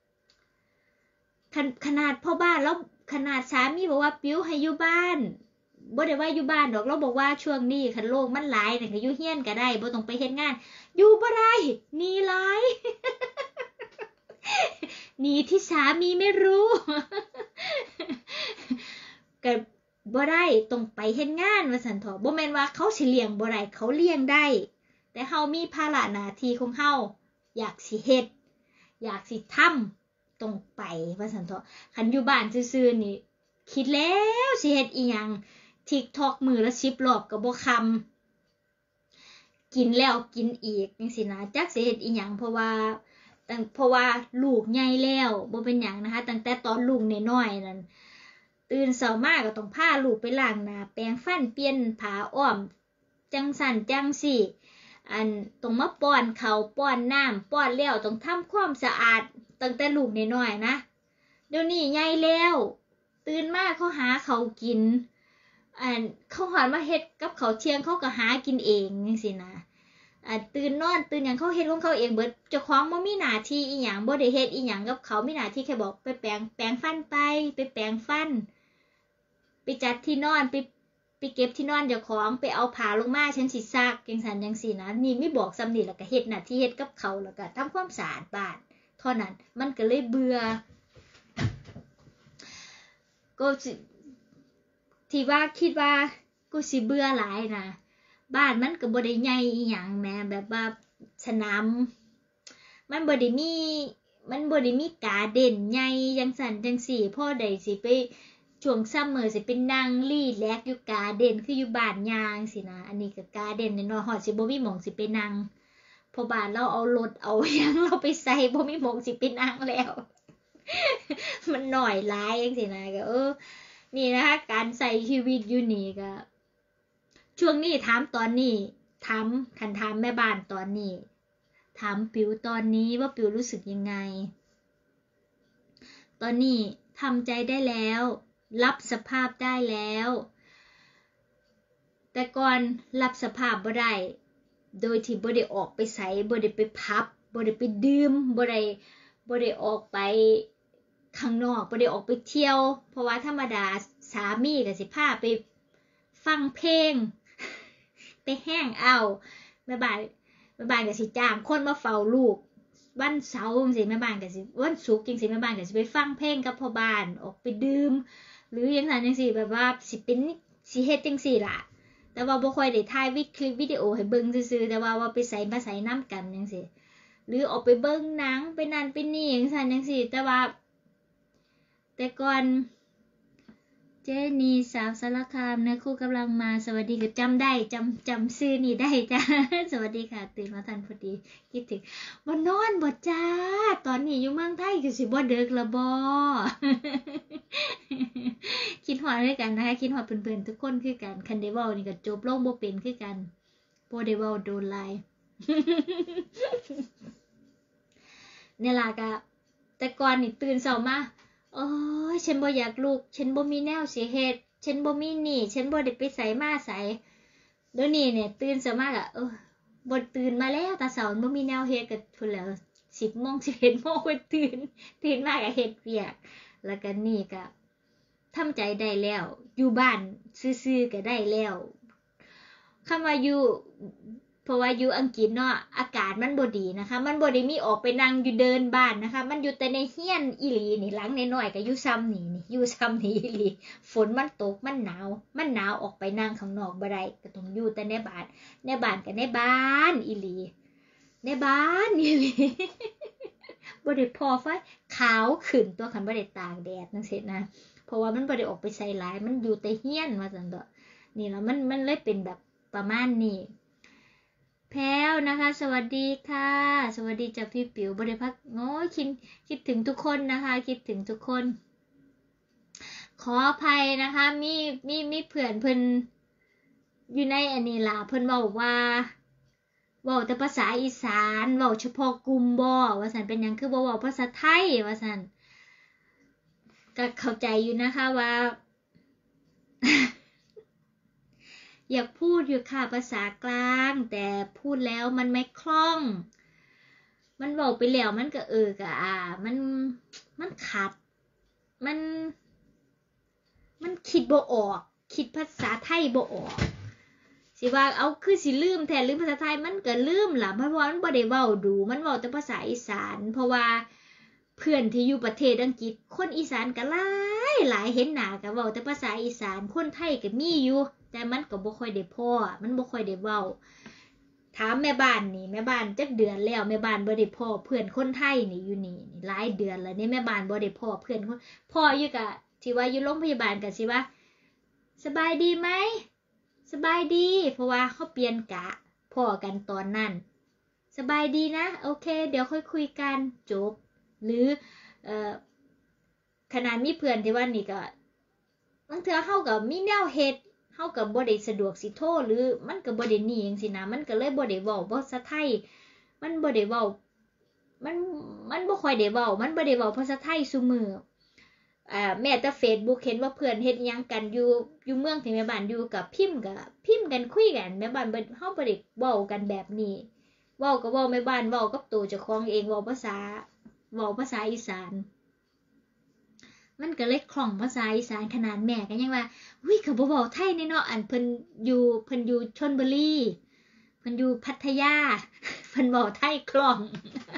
ขนาดพ่อบ้านแล้วขนาดสามีบอกว่าปิวให้อยู่บ้านบ่ได้ว่าอยู่บ้านดอกเราบอกว่าช่วงนี้คันโรคมันหลายนี่ก็อยู่เฮียนก็ได้บ่ต้องไปเฮ็ดงานอยู่บ่ได้หนีหลายหนีที่สามีไม่รู้ก็บ่ได้ต้องไปเฮ็ดงานว่าซั่นเถาะบ่แม่นว่าเขาสิเลี้ยงบ่ได้เขาเลี้ยงได้แต่เฮามีภาระหน้าที่ของเฮาอยากสิเฮ็ดอยากสิทำต้องไปว่าซั่นเถาะคันอยู่บ้านซื่อๆนี่คิดแล้วสิเฮ็ดอีหยัง TikTok มื้อละสิบรอบก็บ่คำกินแล้วกินอีกจังซี่นะจักสิเฮ็ดอีหยังเพราะว่าตั้งเพราะว่าลูกใหญ่แล้วบ่เป็นหยังนะคะตั้งแต่ตอนลูกน้อยๆนั่นตื่นเช้ามาก็ต้องพาลูกไปล้างหน้าแปรงฟันเปลี่ยนผ้าอ้อมจังสั่นจังสี่อันต้องมาป้อนข้าวป้อนน้ำป้อนแล้วต้องทำความสะอาดตั้งแต่ลูกน้อยๆนะเดี๋ยวนี้ใหญ่แล้วตื่นมาเขาหาเขากินอันเขาหอนมาเฮ็ดกับเขาเที่ยงเขาก็หากินเองจังซี่นะอ่าตื่นนอนตื่นหยังเขาเฮ็ดของเขาเองเบิดเจ้าของบ่มีหน้าที่อีหยังบ่ได้เฮ็ดอีหยังกับเขามีหน้าที่แค่บอกไปแปรงแปรงฟันไปไปแปรงฟันไปจัดที่นอนไปไปเก็บที่นอนเจ้าของไปเอาผ้าลงมาฉันสิซักจังซั่นจังซี่นะนี่ไม่บอกซ้ำนี่แล้วก็เฮ็ดหน้าที่เฮ็ดกับเขาแล้วก็ทำความสะอาดบ้านเท่านั้นมันก็เลยเบื่อก็ที่ว่าคิดว่ากูสิเบื่อหลายนะบ้านมันก็บ่ได้ใหญ่อีหยังแหมแบบว่าสนามมันบ่ได้มีมันบ่ได้มีการ์เด้นใหญ่จังซั่นจังซี่พอได้สิไปช่วงซัมเมอร์สิไปนั่งรีแลกซ์อยู่การ์เด้นคืออยู่บ้านยางสินะอันนี้ก็การ์เด้นน้อยๆฮอดสิบ่มีหม้องสิไปนั่งเพราะบ้านเราเอารถเอาหยังเราไปใส่บ่มีหม้องสิไปนั่งแล้วมันน้อยหลายจังซี่นะก็เออนี่นะคะการใส่ชีวิตอยู่นี่ก็ช่วงนี้ถามตอนนี้ถามคันถามแม่บ้านตอนนี้ถามปิ๋วตอนนี้ว่าปิ๋วรู้สึกยังไงตอนนี้ทำใจได้แล้วรับสภาพได้แล้วแต่ก่อนรับสภาพบ่ได้โดยที่บ่ได้ออกไปไสบ่ได้ไปพับบ่ได้ไปดื่มบ่ได้บ่ได้ออกไปข้างนอกบ่ได้ออกไปเที่ยวเพราะว่าธรรมดาสามีก็สิพาไปฟังเพลงไปแห้งเอาแม่บ้านแม่บ้านก็สิจ้างคนมาเฝ้าลูกวันเสาร์จังซี่แม่บ้านก็สิวันศุกร์จังซี่แม่บ้านก็สิไปฟังเพลงกับพ่อบ้านออกไปดื่มหรือจังซั่นจังซี่แบบว่าสิเป็นสิเฮ็ดจังซี่ล่ะแต่ว่าบ่ค่อยได้ถ่ายวิคลิปวิดีโอให้เบิ่งซื่อๆแต่ว่าว่าไปไสมาไสนำกันจังซี่หรือออกไปเบิ่งหนังไปนั่นไปนี่จังซั่นจังซี่แต่ว่าแต่ก่อนเจนี่สาวสารคามนะคู่กำลังมาสวัสดีก็จำได้จำจำชื่อนี่ได้จ้า สวัสดีค่ะตื่นมาทันพอดีคิดถึงบ่นอนบ่จ้าตอนนี้อยู่เมืองไทยก็สิบ่ดึกละบ่ คิดฮอดคือกันนะคะคิดฮอดเพิ่นๆทุกคนคือกันคันได้เว้านี่ก็จบลงบ่เป็นคือกันบ่ได้เว้าโดนหลาย เนี่ยล่ะก็แต่ก่อนนี่ตื่นเช้ามาโอ้ยฉันบ่อยากลุกฉันบ่มีแนวสิเฮ็ดฉันบ่มีนี่ฉันบ่ได้ไปไสมาไสเดี๋ยวนี้เนี่ยตื่นเช้ามาก็เออบ่ตื่นมาแล้วตาเช้าบ่มีแนวเฮ็ดก็พุ่นแล้วสิบโมง สิบเอ็ดโมงก็ตื่นตื่นมาก็เฮ็ดเวียกแล้วก็นี่ก็ทำใจได้แล้วอยู่บ้านซื่อๆก็ได้แล้วคำว่าอยู่เพราะว่าอยู่อังกฤษเนาะอากาศมันบ่ดีนะคะมันบ่ได้มีออกไปนั่งอยู่เดินบ้านนะคะมันอยู่แต่ในเฮียนอีหลีนี่หลังน้อยๆก็อยู่ซ้ำนี่นี่อยู่ซ้ำนี่อีหลีฝนมันตกมันหนาวมันหนาวออกไปนั่งข้างนอกบ่ได้ก็ต้องอยู่แต่ในบ้านในบ้านก็ในบ้านอีหลีในบ้านอีหลี บ่ได้พอไฟขาวขึ้นตัวคันบ่ได้ตากแดดจังซี่นะเพราะว่ามันบ่ได้ออกไปใส่หลายมันอยู่แต่เฮียนว่าซั่นเด้อนี่แล้วมันมันเลยเป็นแบบประมาณนี้แพรวนะคะสวัสดีค่ะสวัสดีจากพี่ปิ๋วบริพักโอ้ยคิดคิดถึงทุกคนนะคะคิดถึงทุกคนขออภัยนะคะมีมีมีเพื่อนเพิ่นอยู่ในอันนี้ล่ะเพิ่นบอกว่าเว้าแต่ภาษาอีสานเว้าเฉพาะกลุ่มบ่ว่าซั่นเป็นหยังคือบ่เว้าภาษาไทยว่าซั่นก็เข้าใจอยู่นะคะว่า อยากพูดอยู่ค่ะภาษากลางแต่พูดแล้วมันไม่คล่องมันบอกไปแล้วมันก็เออกะอ่ามันมันขัดมันมันคิดบ่ออกคิดภาษาไทยบ่ออกสิว่าเอาคือสิลืมแทนลืมภาษาไทยมันก็ลืมล่ะเพราะว่ามันบ่ได้เว้าดูมันเว้าแต่ภาษาอีสานเพราะว่าเพื่อนที่อยู่ประเทศอังกฤษคนอีสานก็หลายหลายเห็นหน้าก็เว้าแต่ภาษาอีสานคนไทยก็มีอยู่แต่มันก็บ่ค่อยได้พ้อมันบ่ค่อยได้เว้าถามแม่บ้านนี่แม่บ้านจักเดือนแล้วแม่บ้านบ่ได้พ้อเพื่อนคนไทยนี่อยู่นี่หลายเดือนแล้วนี่แม่บ้านบ่ได้พ้อเพื่อนคนพ้ออยู่ก็ที่ว่าอยู่โรงพยาบาลก็สิว่าสบายดีไหมสบายดีเพราะว่าเขาเปลี่ยนกะพ้อกันตอนนั้นสสบายดีนะโอเคเดี๋ยวค่อยคุยกันจบหรือเอ่อขนาดมีเพื่อนที่ว่านี่ก็บางเทื่อเฮาก็มีแนวเฮ็ดเฮาก็บ่ได้สะดวกสิโทรหรือมันก็บ่ได้นี่จังซี่นะมันก็เลยบ่ได้เว้าภาษาไทยมันบ่ได้เว้ามันมันบ่ค่อยได้เว้ามันบ่ได้เว้าภาษาไทยซุมื้ออ่าแม้แต่ Facebook เห็นว่าเพื่อนเฮ็ดหยังกันอยู่อยู่เมืองที่แม่บ้านอยู่กับพิมพ์ก็พิมพ์กันคุยกันแม่บ้านบ่เฮาบ่ได้เว้ากันแบบนี้เว้าก็เว้าแม่บ้านเว้ากับตัวเจ้าของเองเว้าภาษาเว้าภาษาอีสานมันก็เลยคล่องภาษาอีสานขนาดแม่ก็ยังว่าอุ้ยก็บ่เว้าไทยแน่เนาะอันเพิ่นอยู่เพิ่นอยู่ชลบุรีเพิ่นอยู่พัทยาเพิ่นเว้าไทยคล่อง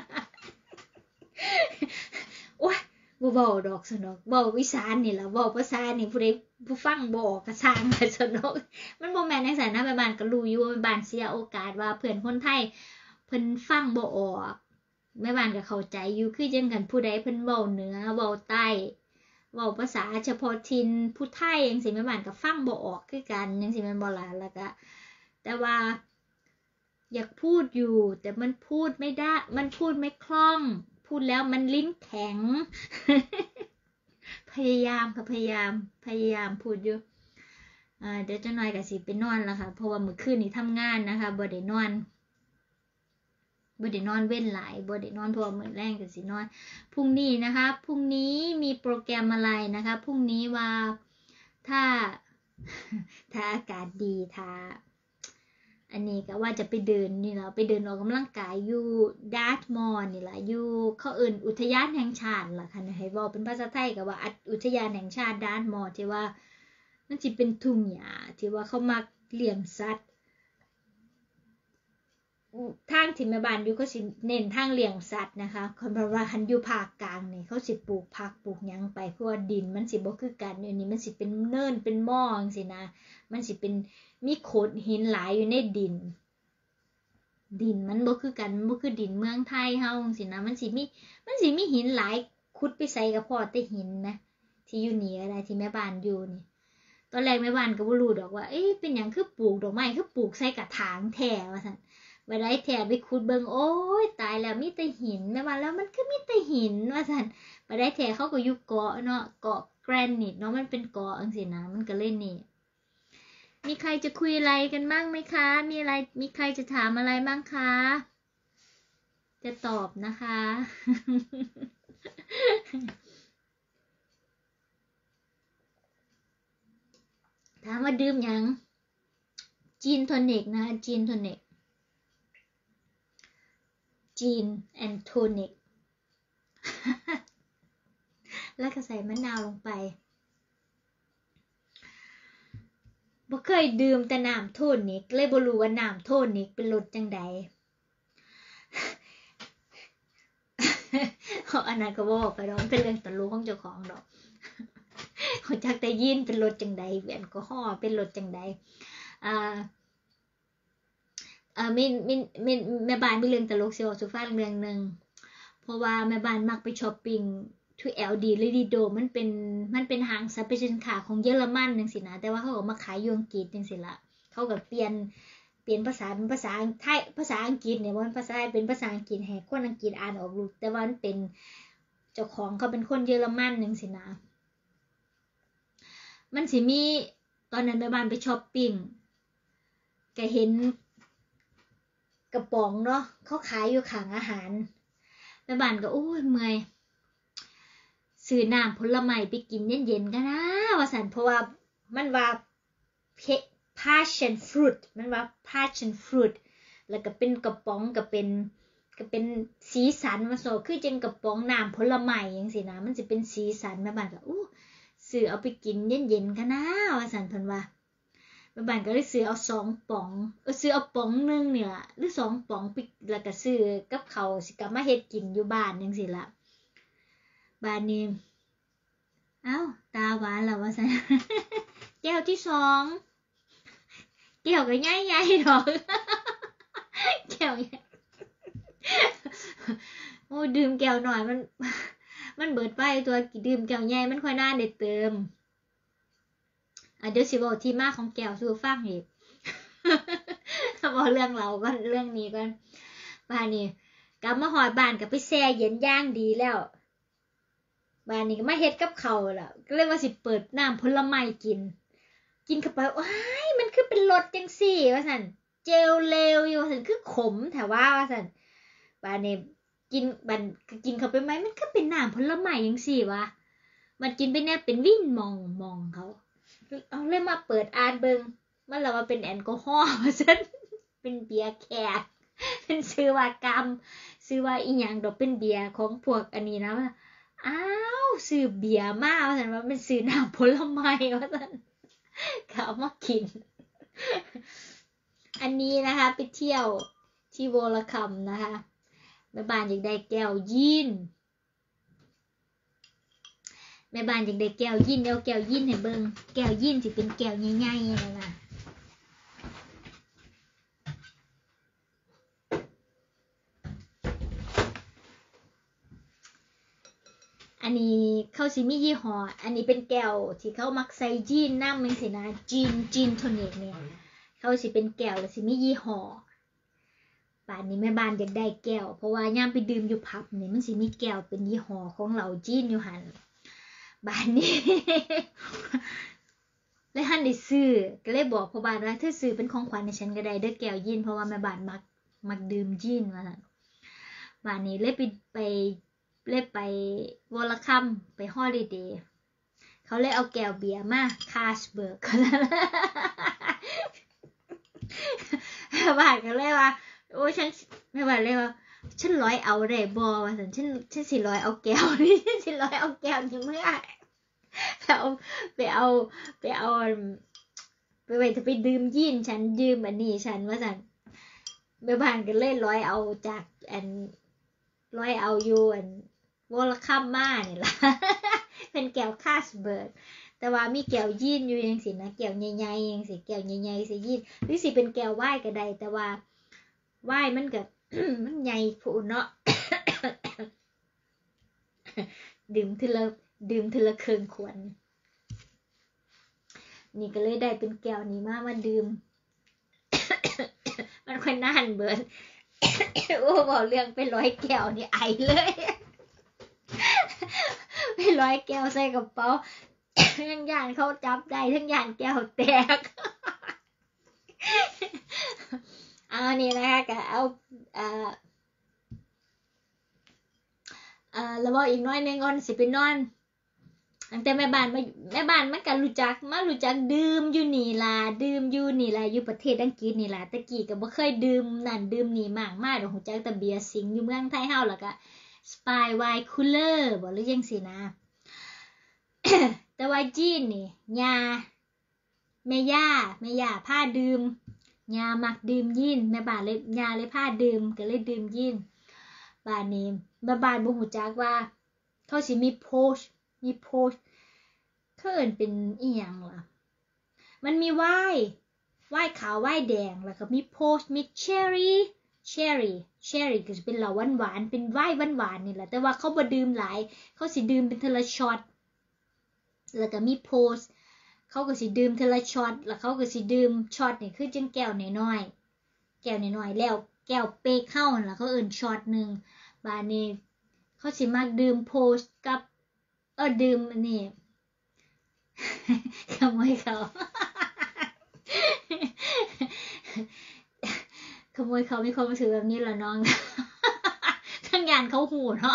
โอ๊ยบ่เว้าดอกสนอกเว้าอีสานนี่ล่ะเว้าภาษานี่ผู้ใดผู้ฟังบ่ออกก็สร้างก็สนอกมันบ่แม่นจังซั่นนะแม่บ้านก็รู้อยู่ว่าแม่บ้านเสียโอกาสว่าเพื่อนคนไทยเพิ่นฟังบ่ออกแม่บ้านก็เข้าใจอยู่คือจังกันผู้ใดเพิ่นเว้าเหนือเว้าใต้เว้าภาษาเฉพาะถิ่นผู้ไทยจังซี่แม่บ้านก็ฟังบ่ออกคือกันจังซี่แม่นบ่ล่ะแล้วก็แต่ว่าอยากพูดอยู่แต่มันพูดไม่ได้มันพูดไม่คล่องพูดแล้วมันลิ้นแข็ง พยายามค่ะพยายามพยายามพูดอยู่อ่าเดี๋ยวจะน้อยก็สิไปนอนแล้วค่ะเพราะว่ามื้อคืนนี้ทำงานนะคะบ่ได้นอนบ่ได้นอนเว้นหลายบ่ได้นอนเพราะว่ามื้อแรงก็สินอนพรุ่งนี้นะคะพรุ่งนี้มีโปรแกรมอะไรนะคะพรุ่งนี้ว่าถ้าถ้าอากาศดีถ้าอันนี้ก็ว่าจะไปเดินนี่ล่ะไปเดินออกกำลังกายอยู่ดาร์ทมอร์นี่ล่ะอยู่เขาเอิ้นอุทยานแห่งชาติล่ะค่ะให้เว้าเป็นภาษาไทยก็ว่าอุทยานแห่งชาติดาร์ทมอร์ที่ว่ามันสิเป็นทุ่งหญ้าที่ว่าเขามักเลี้ยงสัตว์ทางที่แม่บ้านอยู่ก็สิเน้นทางเลี้ยงสัตว์นะคะคนบอกว่าคันอยู่ภาคกลางนี่เขาสิปลูกผักปลูกหยังไปเพราะว่าดินมันสิบ่คือกันอยู่นี่มันสิเป็นเนินเป็นหม้อจังซี่นะมันสิเป็นมีโขดหินหลายอยู่ในดินดินมันบ่คือกันมันบ่คือดินเมืองไทยเฮาจังซี่นะมันสิมีมันสิมีหินหลายขุดไปใส่ก็พอแต่หินนะที่อยู่นี่อะไรที่แม่บ้านอยู่นี่ตอนแรกแม่บ้านก็บ่รู้ดอกว่าเอ๊ะเป็นหยังคือปลูกดอกไม้คือปลูกใส่กระถางแท้ว่าซั่นบ่ได้แท้ไปขุดเบิ่งโอ๊ยตายแล้วมีแต่หินแม่ว่าแล้วมันคือมีแต่หินว่าซั่นบ่ได้แท้เขาก็อยู่เกาะเนาะเกาะแกรนิตเนาะมันเป็นเกาะจังซี่นะมันก็เลยนี่มีใครจะคุยอะไรกันบ้างไหมคะมีอะไรมีใครจะถามอะไรบ้างคะจะตอบนะคะถามว่าดื่มยังจีนโทนิกนะจีนโทนิกจีนแอนโทนิกแล้วก็ใส่มะนาวลงไปบ่เคยดื่มแต่น้ำโทนิกเลยบ่รู้ว่าน้ำโทนิกเป็นรสจังใดอันนั้นก็บอกไปดอกเป็นเรื่องตลกของเจ้าของดอกเขาจักแต่ยินเป็นรสจังใดแอลกอฮอล์เป็นรสจังใดอ่าอ่ามีมีมีแม่บ้านมีเรื่องตลกสิเว้าสู่ฟังเรื่องนึงเพราะว่าแม่บ้านมักไปช้อปปิ้งที่ แอล ดี Lido มันเป็นมันเป็นห้างสรรพสินค้าของเยอรมันจังซี่นะแต่ว่าเขาก็มาขายอยู่อังกฤษจังซี่ล่ะเขาก็เปลี่ยนเปลี่ยนภาษาเป็นภาษาไทยภาษาอังกฤษเนี่ยบ่เป็นภาษาเป็นภาษาอังกฤษให้คนอังกฤษอ่านออกรู้แต่ว่ามันเป็นเจ้าของเขาเป็นคนเยอรมันจังซี่นะมันสิมีตอนนั้นแม่บ้านไปช้อปปิ้งก็เห็นกระป๋องเนาะเขาขายอยู่ข้างอาหารแม่บ้านก็โอ้ยเมื่อยซื้อน้ำผลไม้ไปกินเย็นๆกันนะว่าซั่นเพราะว่ามันว่า passion fruit มันว่า passion fruit แล้วก็เป็นกระป๋องก็เป็นก็เป็นสีสันมันโซคือจังกระป๋องน้ำผลไม้จังซี่นะมันสิเป็นสีสันแม่บ้านก็อู้ซื้อเอาไปกินเย็นๆกันนะว่าซั่นเพิ่นว่าแม่บ้านก็เลยซื้อเอาสองป๋องเออซื้อเอาป๋องนึงนี่ล่ะหรือสองป๋องไปแล้วก็ซื้อกับข้าวสิกลับมาเฮ็ดกินอยู่บ้านจังซี่ล่ะบ้านนี้อ้าวตาหวานแล้วว่าซั่นแก้วที่สองแก้วก็ใหญ่ๆดอกแก้วใหญ่โอ้ดื่มแก้วหน่อยมันมันเบิดไปตัวดื่มแก้วใหญ่มันค่อยน่าได้เติมอ่ะเดี๋ยวสิบอกที่มาของแก้วสู่ฟังอีกบอกเรื่องเราก่อนเรื่องนี้ก่อนบ้านนี้กลับมาหอดบ้านก็ไปแช่เย็นย่างดีแล้วบ้านนี้ก็มาเฮ็ดกับข้าวแล้วก็เลยว่าสิเปิดน้ำผลไม้กินกินเข้าไปว้ายมันคือเป็นรสจังซี่ว่าซั่นเจลเลวอยู่ว่าซั่นคือขมแท้ว่าว่าซั่นบ้านนี้กินบันกินเข้าไปไหมมันคือเป็นน้ำผลไม้จังซี่วะมันกินไปแน่เป็นวิ่นมองมองเขาเอาเลยมาเปิดอ่านเบิ่งมันแล้วว่าเป็นแอลกอฮอล์ว่าซั่นเป็นเบียร์แขกเป็นชื่อว่ากรรมชื่อว่าอีหยังดอกเป็นเบียร์ของพวกอันนี้นะว่าอ้าวซื้อเบียร์มาว่าซั่นว่าเป็นซื้อน้ำผลไม้ว่าซั่นก็เอามากินอันนี้นะคะไปเที่ยวที่วอลคัมนะคะแม่บ้านอยากได้แก้วยินแม่บ้านอยากได้แก้วยินเอาแก้วยินให้เบิ่งแก้วยินสิเป็นแก้วใหญ่ๆนั่นน่ะอันนี้เขาสิมียี่ห้ออันนี้เป็นแก้วที่เขามักใส่จีนน้ำมันสินะจีนจีนโทนิกเนี่ยเขาสิเป็นแก้วแล้วสิมียี่ห้อป่านนี้แม่บ้านอยากได้แก้วเพราะว่ายามไปดื่มอยู่ผับนี่มันสิมีแก้วเป็นยี่ห้อของเหล้าจีนอยู่หั่นบ้านนี้ เลยหั่นได้ซื้อก็เลยบอกพ่อบ้านว่าเธอซื้อเป็นของขวัญให้ฉันก็ได้เด้อแก้วยินเพราะว่าแม่บ้านมักมักดื่มจีนว่าซั่นบ้านนี้เลยไปไปเลยไปวอลคัมไปฮอลิเดย์เขาเลยเอาแก้วเบียร์มาคาสเบิร์กบ้านก็เลยว่าโอ้ฉันไม่ว่าเลยว่าฉันร้อยเอาได้บ่ว่าซั่นฉันฉันสิร้อยเอาแก้วนี่ฉันสิร้อยเอาแก้วนี่เมื่อเอาไปเอาไปเอาไปไว้จะไปดื่มยินฉันดื่มอันนี้ฉันว่าซั่นแม่บ้านก็เลยร้อยเอาจากอันร้อยเอาอยู่อันวอลคัมมานี่ล่ะ เป็นแก้วคาสเบิร์กแต่ว่ามีแก้วยินอยู่จังซี่นะแก้วใหญ่ๆจังซี่แก้วใหญ่ๆสิยินหรือสิเป็นแก้วไวน์ก็ได้แต่ว่าไวน์มันก็ มันใหญ่พูนเนาะ ดื่มทีละดื่มทีละครึ่งขวดนี่ก็เลยได้เป็นแก้วนี้มามาดื่ม มันค่อยนานเบิด โอ้บอกเรื่องไปร้อยแก้วนี่ไอเลย ไปร้อยแก้วใส่กระเป๋า ทั้งย่านเขาจับได้ทั้งย่านแก้วแตก เอานี่นะคะก็เอาอ่าอ่าแล้วบอกอีกน้อยนึงก่อนสิไปนอนตั้งแต่แม่บ้านมาแม่บ้านมันก็รู้จักมารู้จักดื่มอยู่นี่ล่ะดื่มอยู่นี่ล่ะอยู่ประเทศอังกฤษนี่ล่ะตะกี้ก็บ่เคยดื่มนั่นดื่มนี่มากมากดอกฮู้จักแต่เบียร์สิงอยู่เมืองไทยเฮาแล้วก็สปายไวน์คูลเลอร์บ่หรือจังซี่นะ แต่ว่าจีนนี่ย่าแม่ย่าแม่ย่าพาดื่มย่ามักดื่มยินแม่บ้านเลยย่าเลยพาดื่มก็เลยดื่มยินบ้านนี้แม่บ้านบ่ฮู้จักว่าเขาสิมีโพสต์มีโพสต์เขาเอิ้นเป็นอีหยังล่ะมันมีไวน์ไวน์ขาวไวน์แดงแล้วก็มีโพสต์มีเชอร์รี่เชอร์รี่เชอร์รี่ก็สิเป็นเหล้าหวานๆเป็นไวน์หวานๆนี่แหละแต่ว่าเขาบ่ดื่มหลายเขาสิดื่มเป็นทีละช็อตแล้วก็มีโพสต์เขาก็สิดื่มทีละช็อตแล้วเขาก็สิดื่มช็อตนี่คือจังแก้วน้อยๆแก้วน้อยๆแล้วแก้วเป๊กเฮานั่นล่ะเขาเอิ้นช็อตนึงบาดนี้เขาสิมักดื่มโพสต์กับเออดื่มอันนี้ ขโมยเขา ขโมยเขามีความรู้สึกแบบนี้เหรอน้อง ทั้งงานเขาหูเนาะ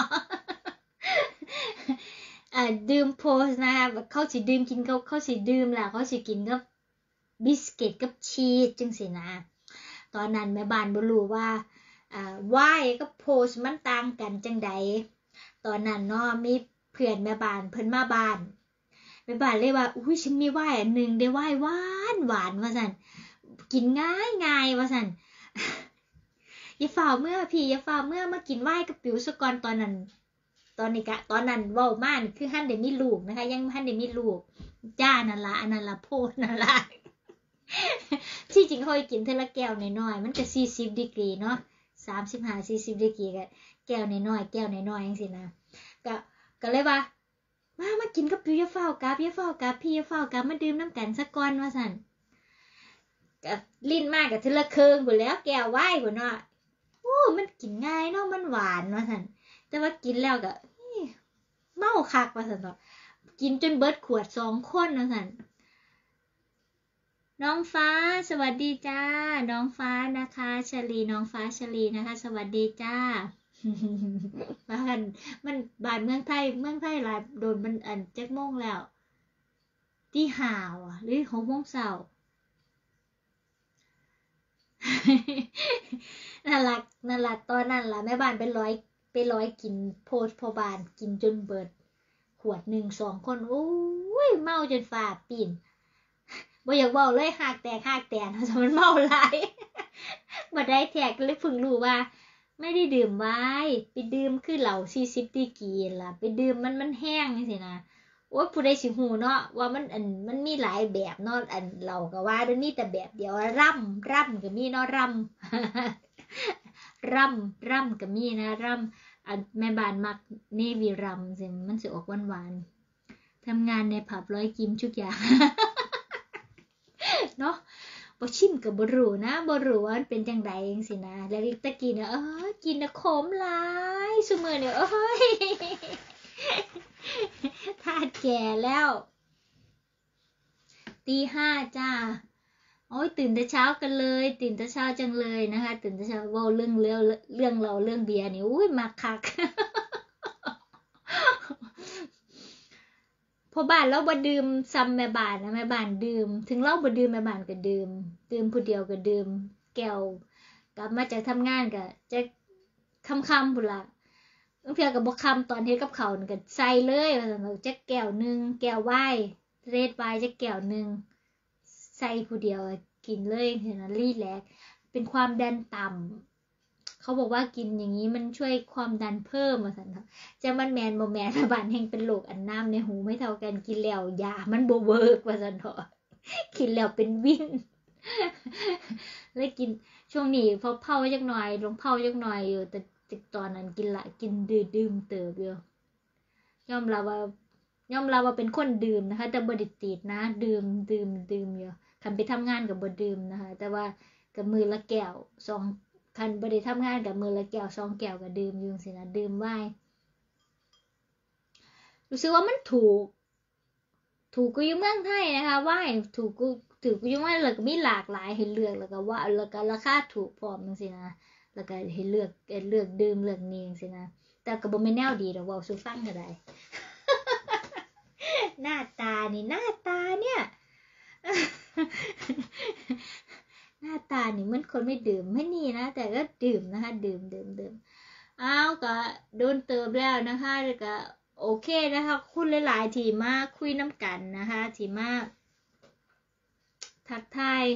อ่าดื่มโพสนะคะเขาสิดื่มกินเขาเขาสิดื่มแล้วเขาสิกินกับบิสกิตกับชีสจังซี่นะตอนนั้นแม่บ้านบ่รู้ว่าอ่าไวน์กับโพสมันต่างกันจังใดตอนนั้นเนาะมีเพื่อนแม่บ้านเพิ่นมาบ้านแม่บ้านเลยว่าอุ้ยฉันมีไวน์อันนึงได้ไวน์หวานหวานว่าซั่นกินง่ายง่ายว่าซั่น อย่าฝ่าเมื่อพี่อย่าฝ่าเมื่อมากินไวน์กับปิ๋วซะก่อนตอนนั้นตอนนี้กะตอนนั้นเว้ามานี่คือหั่นได้มีลูกนะคะยังหั่นได้มีลูกจ้านั่นล่ะอันนั้นล่ะโพดนั่นล่ะ ที่จริงค่อยกินเทอละแก้วน้อยๆมันก็สี่สิบดีกรีเนาะสามสิบห้า สี่สิบดีกรีก็แก้วน้อยๆแก้วน้อยๆจังซี่นะก็ก็เลยว่ามามากินกับปิ๋วอย่าฟ้าวกลับอย่าฟ้าวกลับพี่อย่าฟ้าวกลับมาดื่มน้ำกันซะก่อนว่าซั่นก็ลิ้นมากก็เทอละครึ่งพุ่นแล้วแก้วไวน์พุ่นเนาะโอ้มันกินง่ายเนาะมันหวานว่าซั่นแต่ว่ากินแล้วก็เมาคักว่าซั่นเนาะกินจนเบิดขวดสองคนว่าซั่นน้องฟ้าสวัสดีจ้าน้องฟ้านะคะชลีน้องฟ้าชลีนะคะสวัสดีจ้าบ้านมันบ้านเมืองไทยเมืองไทยหลายโดนมันอันจักโมงแล้วตีห้าอ่ะหรือหกโมงเช้าน่ารักน่ารักตอนนั้นล่ะแม่บ้านไปร้อยไปร้อยกินโพดพอบานกินจนเบิดขวดหนึ่งสองคนโอ้ยเมาจนฝ่าปีนบ่อยากเว้าเลยหากแตกหากแตนเพราะมันเมาหลายบ่ได้แท้ก็เลยเพิ่งรู้ว่าไม่ได้ดื่มไว้ไปดื่มคือเหล้าสี่สิบดีกรีล่ะไปดื่มมันมันแห้งจังซี่นะโอ๊ยผู้ใดสิฮู้เนาะว่ามันอันมันมีหลายแบบเนาะอันเหล้าก็ว่ามันมีแต่แบบเดียวร่ำร่ำก็มีเนาะร่ำร่ำร่ำก็มีนะร่ำอันแม่บ้านมักเนวีร่ำสิมันสิออกหวานๆทำงานในผับร้อยกิมทุกอย่างเนาะบ่ชิมก็บ่รู้นะบ่รู้ว่ามันเป็นจังไดจังซี่นะแล้วตะกี้น่ะเออกินน่ะขมหลายซุมื้อนี้เอ้ยทาสแก่แล้วตีห้าจ้าโอ้ยตื่นแต่เช้ากันเลยตื่นแต่เช้าจังเลยนะคะตื่นแต่เช้าเว้าเรื่องเรื่องเรื่องเราเรื่องเบียร์นี่อุ้ยมักคักพอบ้านเราบ่ดื่มซ้ำแม่บ้านนะแม่บ้านดื่มถึงเราบ่ดื่มแม่บ้านก็ดื่มดื่มผู้เดียวก็ดื่มแก้วกลับมาจากทำงานก็จะค่ำๆพุ่นล่ะบางเทื่อก็บ่ค่ำตอนเฮ็ดกับข้าวนี่ก็ใส่เลยว่าซั่นจักแก้วนึงแก้วไวน์เรดไวน์จักแก้วนึงใส่ผู้เดียวกินเลยเห็นนะรีแลกซ์เป็นความดันต่ำเขาบอกว่ากินอย่างนี้มันช่วยความดันเพิ่มว่าซั่นค่ะจะมันแม่นบ่แม่นแม่บ้านแห่งเป็นโรคอันน้ำในหูไม่เท่ากันกินแล้วยามันบ่เวิร์กว่าซั่นเถาะกินแล้วเป็นวินเลยกินช่วงนี้พอเผาจักหน่อยลงเผาจักหน่อยอยู่แต่ตอนนั้นกินละกินดื่มๆเติบอยู่ยอมรับว่ายอมรับว่าเป็นคนดื่มนะคะแต่บ่ได้ติดนะดื่มดื่มดื่มอยู่คันไปทำงานก็บ่ดื่มนะคะแต่ว่าก็มื้อละแก้วสองคันบ่ได้ทำงานก็มื้อละแก้วสองแก้วก็ดื่มอยู่จังซี่นะดื่มไวน์รู้สึกว่ามันถูกถูกกว่าอยู่เมืองไทยนะคะไวน์ถูกกูถูกกว่าอยู่เมืองแล้วก็มีหลากหลายให้เลือกแล้วก็ว่าแล้วก็ราคาถูกพร้อมจังซี่นะแล้วก็ให้เลือกเลือกดื่มเลือกนี้จังซี่นะแต่ก็บ่แม่นแนวดีดอกเว้าสู่ฟังก็ได้หน้าตานี่หน้าตาเนี่ยหน้าตานี่เหมือนคนไม่ดื่มไม่นี่นะแต่ก็ดื่มนะคะดื่มดื่มดื่มอ้าวก็โดนเติมแล้วนะคะแล้วก็โอเคนะคะคุณหลายๆที่มาคุยน้ำกันนะคะที่มาทักทาย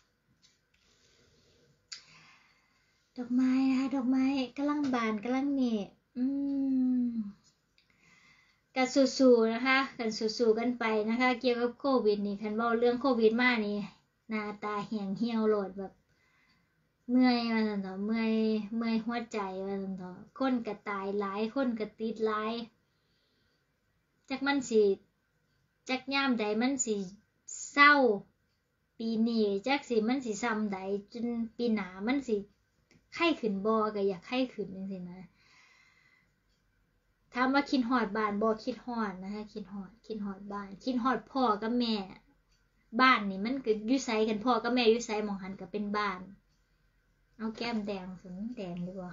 ดอกไม้นะคะดอกไม้กำลังบานกำลังนี่อืมกันสู้ๆนะคะกันสู้ๆกันไปนะคะเกี่ยวกับโควิดนี่คันเว้าเรื่องโควิดมานี่หน้าตาแห้งเหี่ยวโลดแบบเมื่อยว่าซั่นเถาะเมื่อยเมื่อยหัวใจว่าซั่นเถาะคนก็ตายหลายคนก็ติดหลายจักมันสิจักยามใดมันสิเศร้าปีนี้จักสิมันสิซ้ำใดจนปีหน้ามันสิไข้ขึ้นบ่ก็อยากไข้ขึ้นจังซี่นะถามว่าคิดฮอดบ้านบ่คิดฮอดนะคะคิดฮอดคิดฮอดบ้านคิดฮอดพ่อกับแม่บ้านนี่มันก็อยู่ไสกันพ่อกับแม่อยู่ไสหม้องหันก็เป็นบ้านเอาแก้มแดงสุนแดงดีกว่า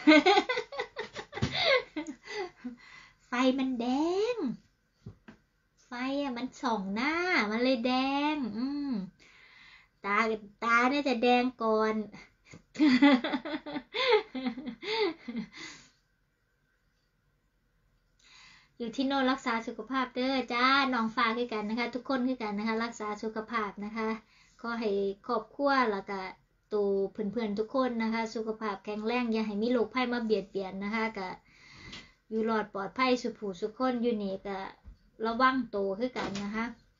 ไฟมันแดงไฟอ่ะมันส่องหน้ามันเลยแดงอืมตาตาเนี่ยจะแดงก่อนอยู่ที่โน่นรักษาสุขภาพเด้อจ้าน้องฟ้าคือกันนะคะทุกคนคือกันนะคะรักษาสุขภาพนะคะขอให้ครอบครัวแล้วก็ตัวเพื่อนๆทุกคนนะคะสุขภาพแข็งแรงอย่าให้มีโรคภัยมาเบียดเบียนนะคะก็อยู่รอดปลอดภัยสุขผู้สุขคนอยู่นี่ก็ระวังตัวคือกันนะคะ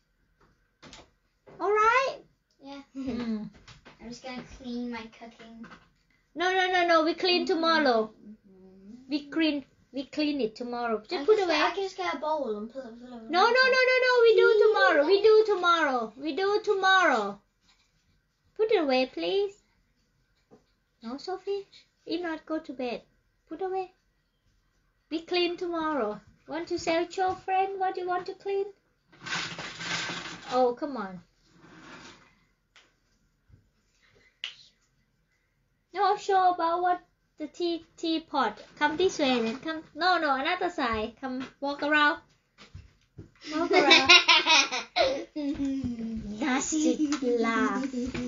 alright yeah I'm just gonna clean my cooking no no no no we clean tomorrow we clean we clean it tomorrow just put away I can just get a bowl and put it full of no no no no no we do tomorrow we do tomorrow we do tomorrow put it away please no Sophie If not, go to bed. Put away. We clean tomorrow. Want to sell your friend what you want to clean? Oh, come on. No, show about what the tea teapot. Come this way then. Come. No, no, another side. Come walk around. Walk around. Nasty laugh.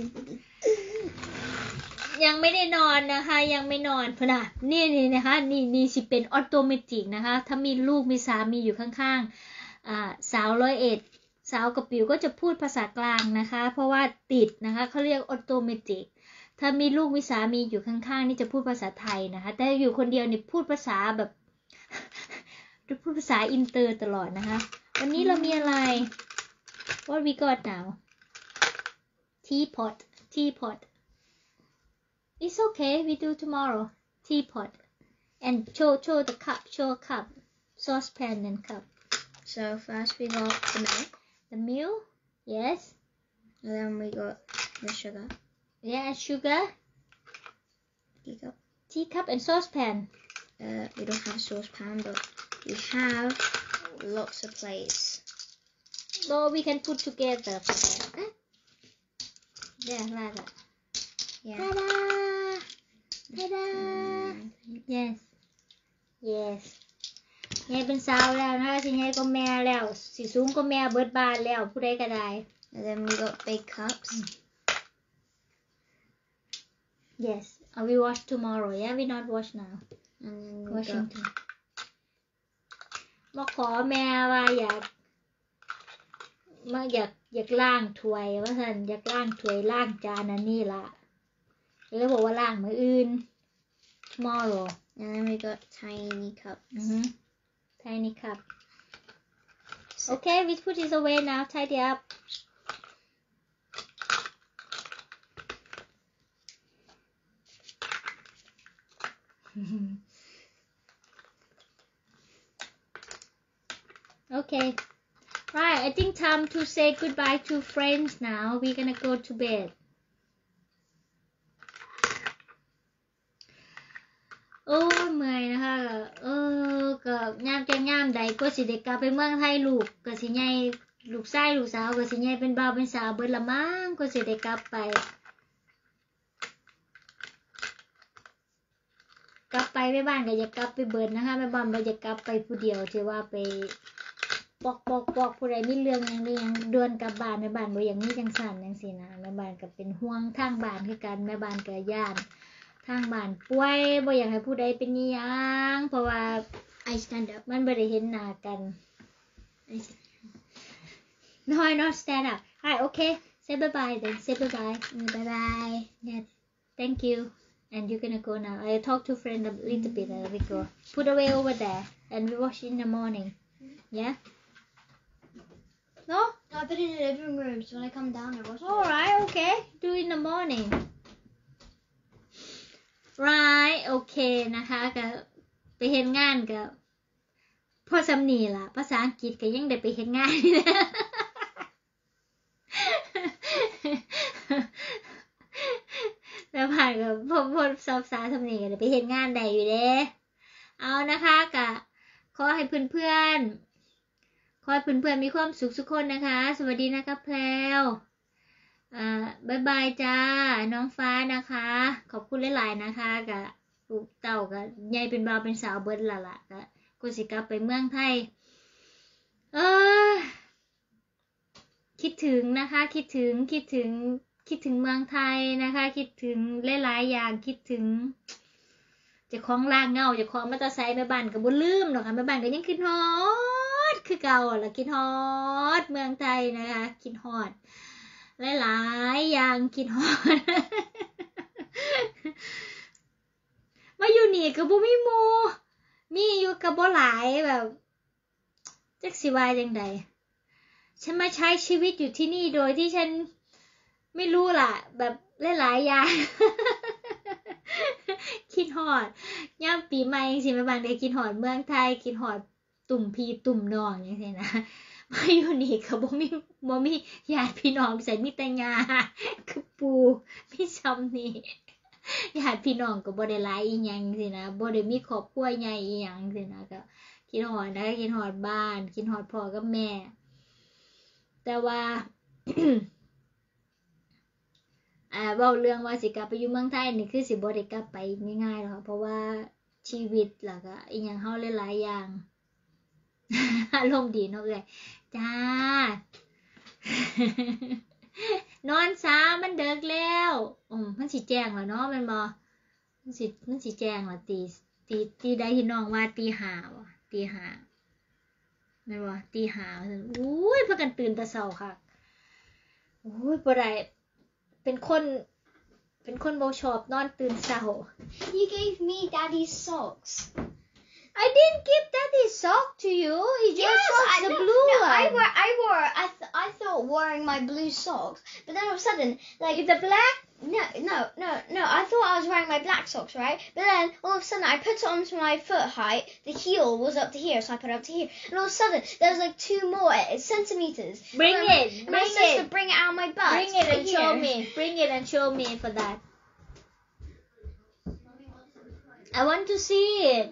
ยังไม่ได้นอนนะคะยังไม่นอนพนะนี่นี่นะคะนี่นี่สิเป็นออโตเมติกนะคะถ้ามีลูกมีสามีอยู่ข้างๆอ่าสาวร้อยเอ็ดสาวกับปิ๋วก็จะพูดภาษากลางนะคะเพราะว่าติดนะคะเขาเรียกออโตเมติกถ้ามีลูกมีสามีอยู่ข้างๆนี่จะพูดภาษาไทยนะคะแต่อยู่คนเดียวนี่พูดภาษาแบบพูดภาษาอินเตอร์ตลอดนะคะวันนี้เรามีอะไร What we got now teapot teapot It's okay, we do tomorrow. Teapot. And show, show the cup, show a cup. Saucepan and cup. So first we got the milk. The milk, yes. And then we got the sugar. Yeah, and sugar. Teacup. Teacup and saucepan. Uh, we don't have a saucepan, but we have lots of plates. So we can put together for that. Yeah, like that. Yeah. Ta-da! Ta-da! Yes. Yes. ยายเป็นสาวแล้วนะคะสิยายก็แม่แล้วสิสูงก็แม่เบิดบานแล้วผู้ใดก็ได้ And then we got big cups. Yes. Uh, we wash tomorrow. Yeah, we not wash now. And then we Washing got... มาขอแม่ว่าอยากมาอยากอยากล้างถ้วยว่าซั่นอยากล้างถ้วยล้างจานอันนี้ล่ะเลยบอกว่าล้างมื้ออื่น tomorrow And then we got tiny cups. mm-hmm. Tiny cup okay we put this away now tidy up okay right I think time to say goodbye to friends now we're gonna go to bedโอ้ยเมื่อยนะคะเออก็ยามจะยามใดก็สิได้กลับไปเมืองไทยลูกก็สิใหญ่ลูกชายลูกสาวก็สิใหญ่เป็นบ่าวเป็นสาวเบิดละมั้งก็สิได้กลับไปกลับไปแม่บ้านก็อยากกลับไปเบิดนะคะแม่บ้านบ่อยากกลับไปผู้เดียวที่ว่าไปปอกปอกปอกผู้ใดมีเรื่องหยังได้หยังด่วนกลับบ้านแม่บ้านบ่อย่างนี้จังซั่นจังซี่นะแม่บ้านก็เป็นห่วงทางบ้านคือกันแม่บ้านก็ย้านทางบ้านป่วยบ่อยากให้ผู้ใดเป็นอีหยังเพราะว่า I stand up. มันบ่ได้เห็นหน้ากัน No I not stand up Hi okay say bye bye then say bye bye Bye bye. Yeah thank you and you're gonna go now I talk to friend a little bit and we go put away over there and we wash in the morning yeah no No, I put it in the living room, so when I come down, I wash it. alright okay do in the morning right โอเคนะคะก็ไปเฮ็ดงานก็พอสำนีล่ะภาษาอังกฤษก็ยังได้ไปเฮ็ดงานนี่นะแล้วผ่านก็พอพอสอบสาสำนีก็ได้ไปเฮ็ดงานได้อยู่เด้เอานะคะก็ขอให้เพื่อนๆขอให้เพื่อนๆมีความสุขทุกคนนะคะสวัสดีนะคะแพรวอ่าบ๊ายบายจ้าน้องฟ้านะคะขอบคุณหลายๆนะคะกับลูกเต่ากับใหญ่เป็นบ่าวเป็นสาวเบิดละล่ะก็กูสิกลับไปเมืองไทยเออคิดถึงนะคะคิดถึงคิดถึงคิดถึงเมืองไทยนะคะคิดถึงหลายๆอย่างคิดถึงเจ้าของลากเงาเจ้าของมอเตอร์ไซค์แม่บ้านก็บ่ลืมหรอกค่ะแม่บ้านก็ยังคิดฮอดคือเก่าล่ะคิดฮอดเมืองไทยนะคะคิดฮอดหลายๆอย่างคิดฮอด มาอยู่นี่ก็บ่มีหมู่มีอยู่ก็บ่หลายแบบจักสิว่าจังได๋ฉันมาใช้ชีวิตอยู่ที่นี่โดยที่ฉันไม่รู้ล่ะแบบหลายๆอย่าง คิดฮอดยามปีใหม่จังซี่แม่บ้านได้คิดฮอดเมืองไทยคิดฮอดตุ่มพี่ตุ่มน้องจังซี่นะมาอยู่นี่ก็บ่มีบ่มีญาติพี่น้องใส่มีแต่ย่าคือปู่มีซ้ำนี่ญาติพี่น้องก็บ่ได้หลายอีหยังสินะบ่ได้มีครอบครัวใหญ่อีหยังสินะก็คิดฮอดนะคิดฮอดบ้านคิดฮอดพ่อกับแม่แต่ว่า อ่าเว้าเรื่องว่าสิกลับไปอยู่เมืองไทยนี่คือสิบ่ได้กลับไปง่ายๆหรอกเพราะว่าชีวิตแล้วก็อีหยังเฮาหลายๆอย่าง อารมณ์ดีเนาะเอ้ยจ้า นอนซามันเดึกแล้วอืมมันสิแจ้งแล้วเนาะแม่นบ่มันสิมันสิแจ้งแล้วตีตีตีใดที่น้องว่าตีห้าบ่ตีห้าแม่นบ่ตีห้าอุ้ยพากันตื่นแต่เช้าค่ะโอ้ยบ่ได้เป็นคนเป็นคนบ่ชอบนอนตื่นเช้า You gave me daddy's socks. I didn't give daddy's sock to you. It's your Yes, socks, I, the no, blue no, one. I wore, I wore, I, th- I thought wearing my blue socks, but then all of a sudden, like, It's the black. no, no, no, no, I thought I was wearing my black socks, right? But then all of a sudden, I put it onto my foot height. The heel was up to here, so I put it up to here, and all of a sudden, there was like two more centimeters. Bring am I, it, Am bring I supposed it. to bring it out of my butt? Bring it to and show here? me. Bring it and show me for that. I want to see it.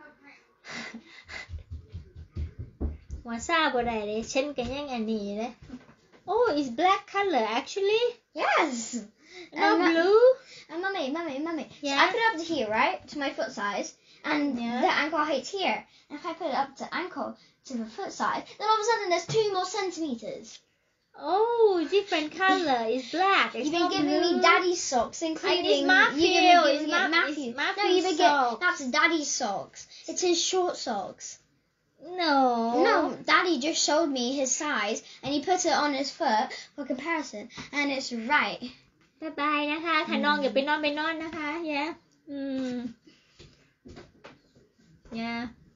ว่าซาบ่ได้เลยฉันก็ยังอันนี้เลย Oh, it's black color actually. Yes. No Um, blue. And mummy, mummy, mummy. Yeah. So I put it up to here, right, to my foot size, and Yeah. the ankle height's here. And if I put it up to ankle to the foot size, then all of a sudden there's two more centimeters. Oh, different color. It's black. It's You've been not giving blue. me daddy's socks, including Matthew, you've been it's giving Ma- it Matthew. it's Matthew's No, you've been getting socks. that's daddy's socks. It's his short socks. No. No, daddy just showed me his size, and he put it on his foot for comparison, and it's right. บ๊ายบายนะคะถ้าน้องอย่าไปนอนไปนอนนะคะแย่อืมแย่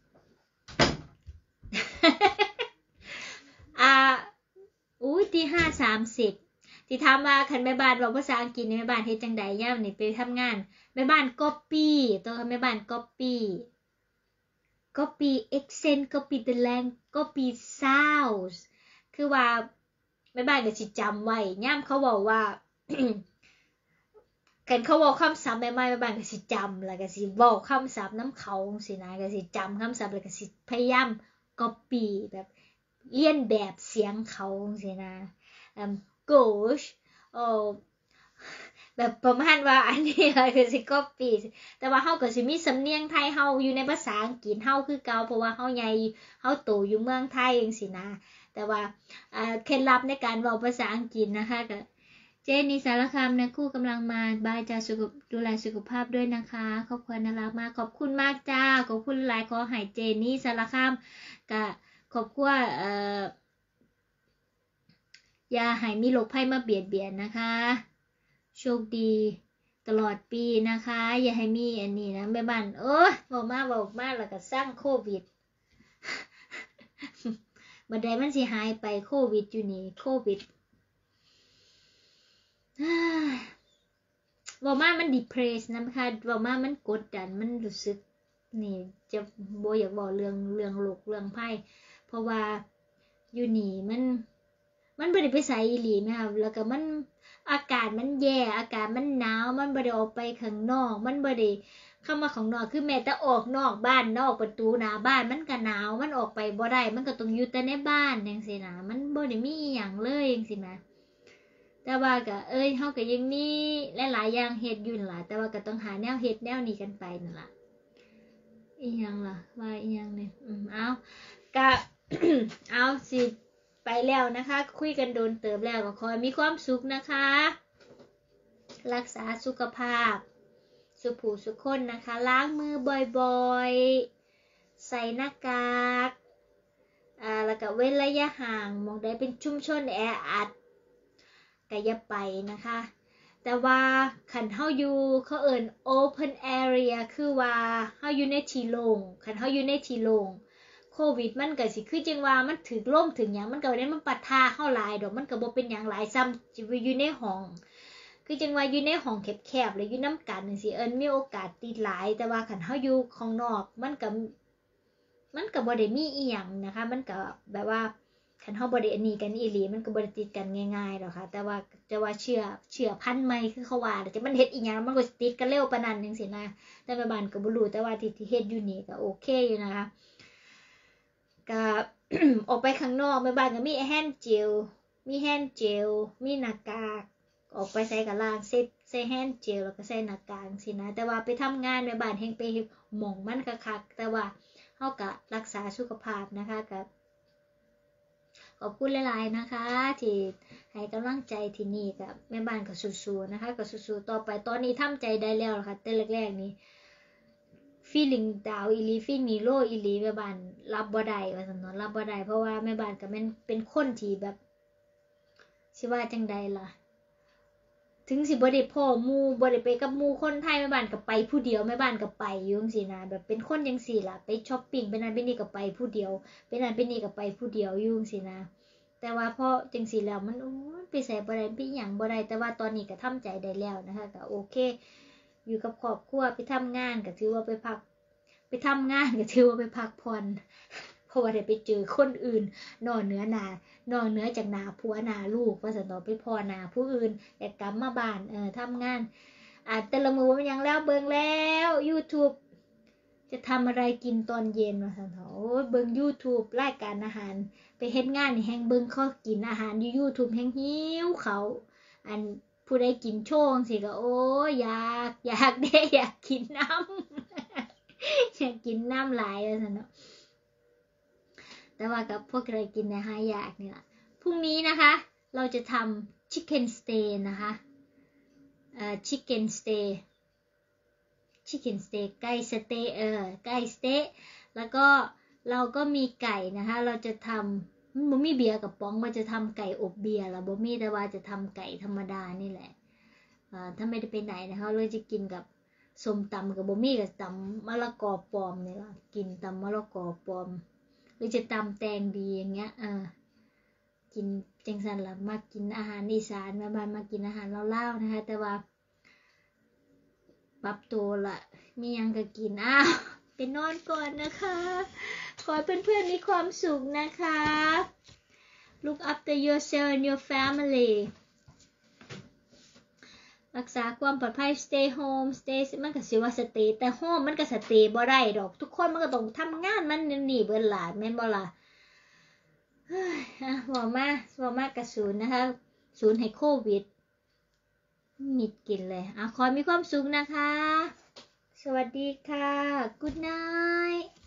อ่าอุ้ยตีห้าสามสิบที่ถามว่าคันแม่บ้านบอกภาษาอังกฤษในแม่บ้านเฮ็ดจังใดย่ามนี่ไปทำงานแม่บ้านก๊อปปี้ตัวแม่บ้านก๊อปปี้ก๊อปปี้ accent ก๊อปปี้ the lang ก๊อปปี้ sounds คือว่าแม่บ้านก็สิจำไว้ย่ามเขาบอกว่า กันเขาบอกคำศัพท์ใหม่ๆบางก็สิจำแล้วก็สิเว้าคำศัพท์น้ำเขาสินะก็สิจำคำศัพท์แล้วก็สิพยายาม copy แบบเลียนแบบเสียงเขาสินะอืม gosh โอ้แบบประมาณว่าอันนี้ก็สิ copy แต่ว่าเฮาก็สิมีสำเนียงไทยเฮาอยู่ในภาษาอังกฤษเฮาคือเก่าเพราะว่าเฮาใหญ่เฮาโตอยู่เมืองไทยจังซี่นะแต่ว่าอ่าเคล็ดลับในการเว้าภาษาอังกฤษนะคะก็เจนนี่สารคามนะคู่กำลังมาบายจ้าสุขดูแลสุขภาพด้วยนะคะขอบคุณน่ารักมากขอบคุณมากจ้าขอบคุณหลายขอให้เจนนี่สารคามกับขอบคุณเอ่ออย่าให้มีโรคภัยมาเบียดเบียนนะคะโชคดีตลอดปีนะคะอย่าให้มีอันนี้นะแม่บ้านเออบอกมาบอกมาแล้วก็สร้างโควิด บัดใดมันสิหายไปโควิดอยู่นี่โควิดว่ามามัน depress นะคะว่ามามันกดดันมันรู้สึกนี่จะบ่อยากบอกเรื่องเรื่องโรคเรื่องภัยเพราะว่าอยู่นี่มันมันบ่ได้ไปไสอีหลีแม่ครับแล้วก็มันอากาศมันแย่อากาศมันหนาวมันบ่ได้ออกไปข้างนอกมันบ่ได้เข้ามาข้างนอกคือแม้แต่ออกนอกบ้านนอกประตูหน้าบ้านมันก็หนาวมันออกไปบ่ได้มันก็ต้องอยู่แต่ในบ้านจังซี่นะมันบ่ได้มีอีหยังเลยจังซี่นะแต่ว่าก็เอ้ยเฮาก็ยังมีหลายๆอย่างเฮ็ดอยู่นั่นล่ะแต่ว่าก็ต้องหาแนวเฮ็ดแนวนี้กันไปนั่นล่ะอีหยังล่ะว่าอีหยังนี่อืมเอาก็ เอาสิไปแล้วนะคะคุยกันโดนเติบแล้วก็ขอให้มีความสุขนะคะรักษาสุขภาพสุขผู้สุขคนนะคะล้างมือบ่อยๆใส่หน้ากากอ่าแล้วก็เว้นระยะห่างมองได้เป็นชุมชนแออัดก็อย่าไปนะคะแต่ว่าคันเฮาอยู่เขาเอิ้น open area คือว่าเฮาอยู่ในที่โล่งคันเฮาอยู่ในที่โล่งโควิดมันก็สิคือจังว่ามันถึกลมถึงหยังมันก็บ่ได้มันปะทะเฮาหลายดอกมันก็บ่เป็นหยังหลายซ้ำอยู่ในห้องคือจังว่าอยู่ในห้องแคบๆแล้วอยู่นำกันจังซี่เอิ้นมีโอกาสติดหลายแต่ว่าคันเฮาอยู่ข้างนอกมันก็มันก็บ่ได้มีอีหยังนะคะมันก็แบบว่าคคันเฮาบ่ได้อันนี้กันอีหลีมันก็บ่ได้ติดกันง่ายๆดอกค่ะแต่ว่าจะว่าเชื่อเชื่อพันธุ์ใหม่คือเขาว่าแต่มันเฮ็ดอีหยังมันก็สิติดกันเร็วปานนั้นจังซี่นะแต่แม่บ้านก็บ่รู้แต่ว่าที่ที่เฮ็ดอยู่นี่ก็โอเคอยู่นะคะก็ ออกไปข้างนอกแม่บ้านก็มีแฮนด์เจลมีแฮนด์เจลมีหน้ากากออกไปใส่ก็ล้างเสร็จใส่แฮนด์เจลแล้วก็ใส่หน้ากากสินะแต่ว่าไปทำงานแม่บ้านแฮงไปหม่องมันคักๆแต่ว่าเฮาก็รักษาสุขภาพนะคะก็ขอบคุณหลายๆนะคะที่ให้กำลังใจที่นี่กับแม่บ้านก็สู้ๆนะคะก็สู้ๆต่อไปตอนนี้ทำใจได้แล้วค่ะแต่แรกๆนี่ feeling down อีหลี feeling low อีหลีแม่บ้านรับบ่ได้ว่าซั่นเนาะรับบ่ได้เพราะว่าแม่บ้านก็แม่นเป็นคนที่แบบสิว่าจังใดล่ะถึงสิบ่ได้พ้อหมู่บ่ได้ไปกับหมู่คนไทยแม่บ้านก็ไปผู้เดียวแม่บ้านก็ไปอยู่จังซี่นะแบบเป็นคนจังซี่ล่ะไปช้อปปิ้งไปนั่นไปนี่ก็ไปผู้เดียวไปนั่นไปนี่ก็ไปผู้เดียวอยู่จังซี่นะแต่ว่าพอจังซี่แล้วมันโอ้ยไปไสบ่ได้ไปหยังบ่ได้แต่ว่าตอนนี้ก็ทำใจได้แล้วนะคะก็โอเคอยู่กับครอบครัวไปทำงานก็ถือว่าไปพักไปทำงานก็ถือว่าไปพักผ่อนเพราะว่าได้ไปเจอคนอื่นนอกเหนือหน้านอกเหนือจากหน้าผัวหน้าลูกว่าซั่นเนาะไปพ้อหน้าผู้อื่นแต่กลับมาบ้านเออทำงานอ่าแต่ละมื้อมันยังแล้วเบิ่งแล้ว YouTube จะทำอะไรกินตอนเย็นว่าซั่นเนาะโอ้ยเบิ่ง YouTube รายการอาหารไปเฮ็ดงานนี่แฮงเบิ่งเขากินอาหารอยู่ YouTube แฮงหิวเขาอันผู้ใดกินโชว์จังซี่ก็โอ้ยอยากอยากเด้อยากกินน้ำ อยากกินน้ำหลายว่าซั่นเนาะแต่ว่ากับพวกเรากินในหายอยากนี่ล่ะพรุ่งนี้นะคะเราจะทำ chicken stay นะคะเอ่อ chicken stay chicken stay ไก่สเต๊ะเออไก่สเต๊ะแล้วก็เราก็มีไก่นะคะเราจะทำมันบ่มีเบียร์กับป๋องว่าจะทำไก่อบเบียร์ล่ะบ่มีแต่ว่าจะทำไก่ธรรมดานี่แหละอ่าถ้าไม่ได้ไปไหนนะคะเราจะกินกับส้มตำกับบ่มีกับตำมะละกอปลอมนี่ล่ะกินตำมะละกอปลอมหรือจะตำแตงดีอย่างเงี้ยเออกินจังซั่นล่ะมากินอาหารอีสานแม่บ้านมากินอาหารลาวๆนะคะแต่ว่าปรับตัวละมียังก็กินอ้าวไปนอนก่อนนะคะขอให้เพื่อนๆมีความสุขนะคะ Look after yourself and your family รักษาความปลอดภัย stay home stay มันก็สิว่า stay แต่ home มันก็ stay บ่ได้ดอกทุกคนมันก็ต้องทำงานมันนี่เบิดล่ะแม่นบ่ล่ะเฮ้ยอ่ะบ่มาบ่มากระสูนนะคะศูนย์ให้โควิดมิดกินเลยอ่ะขอมีความสุขนะคะสวัสดีค่ะ Good night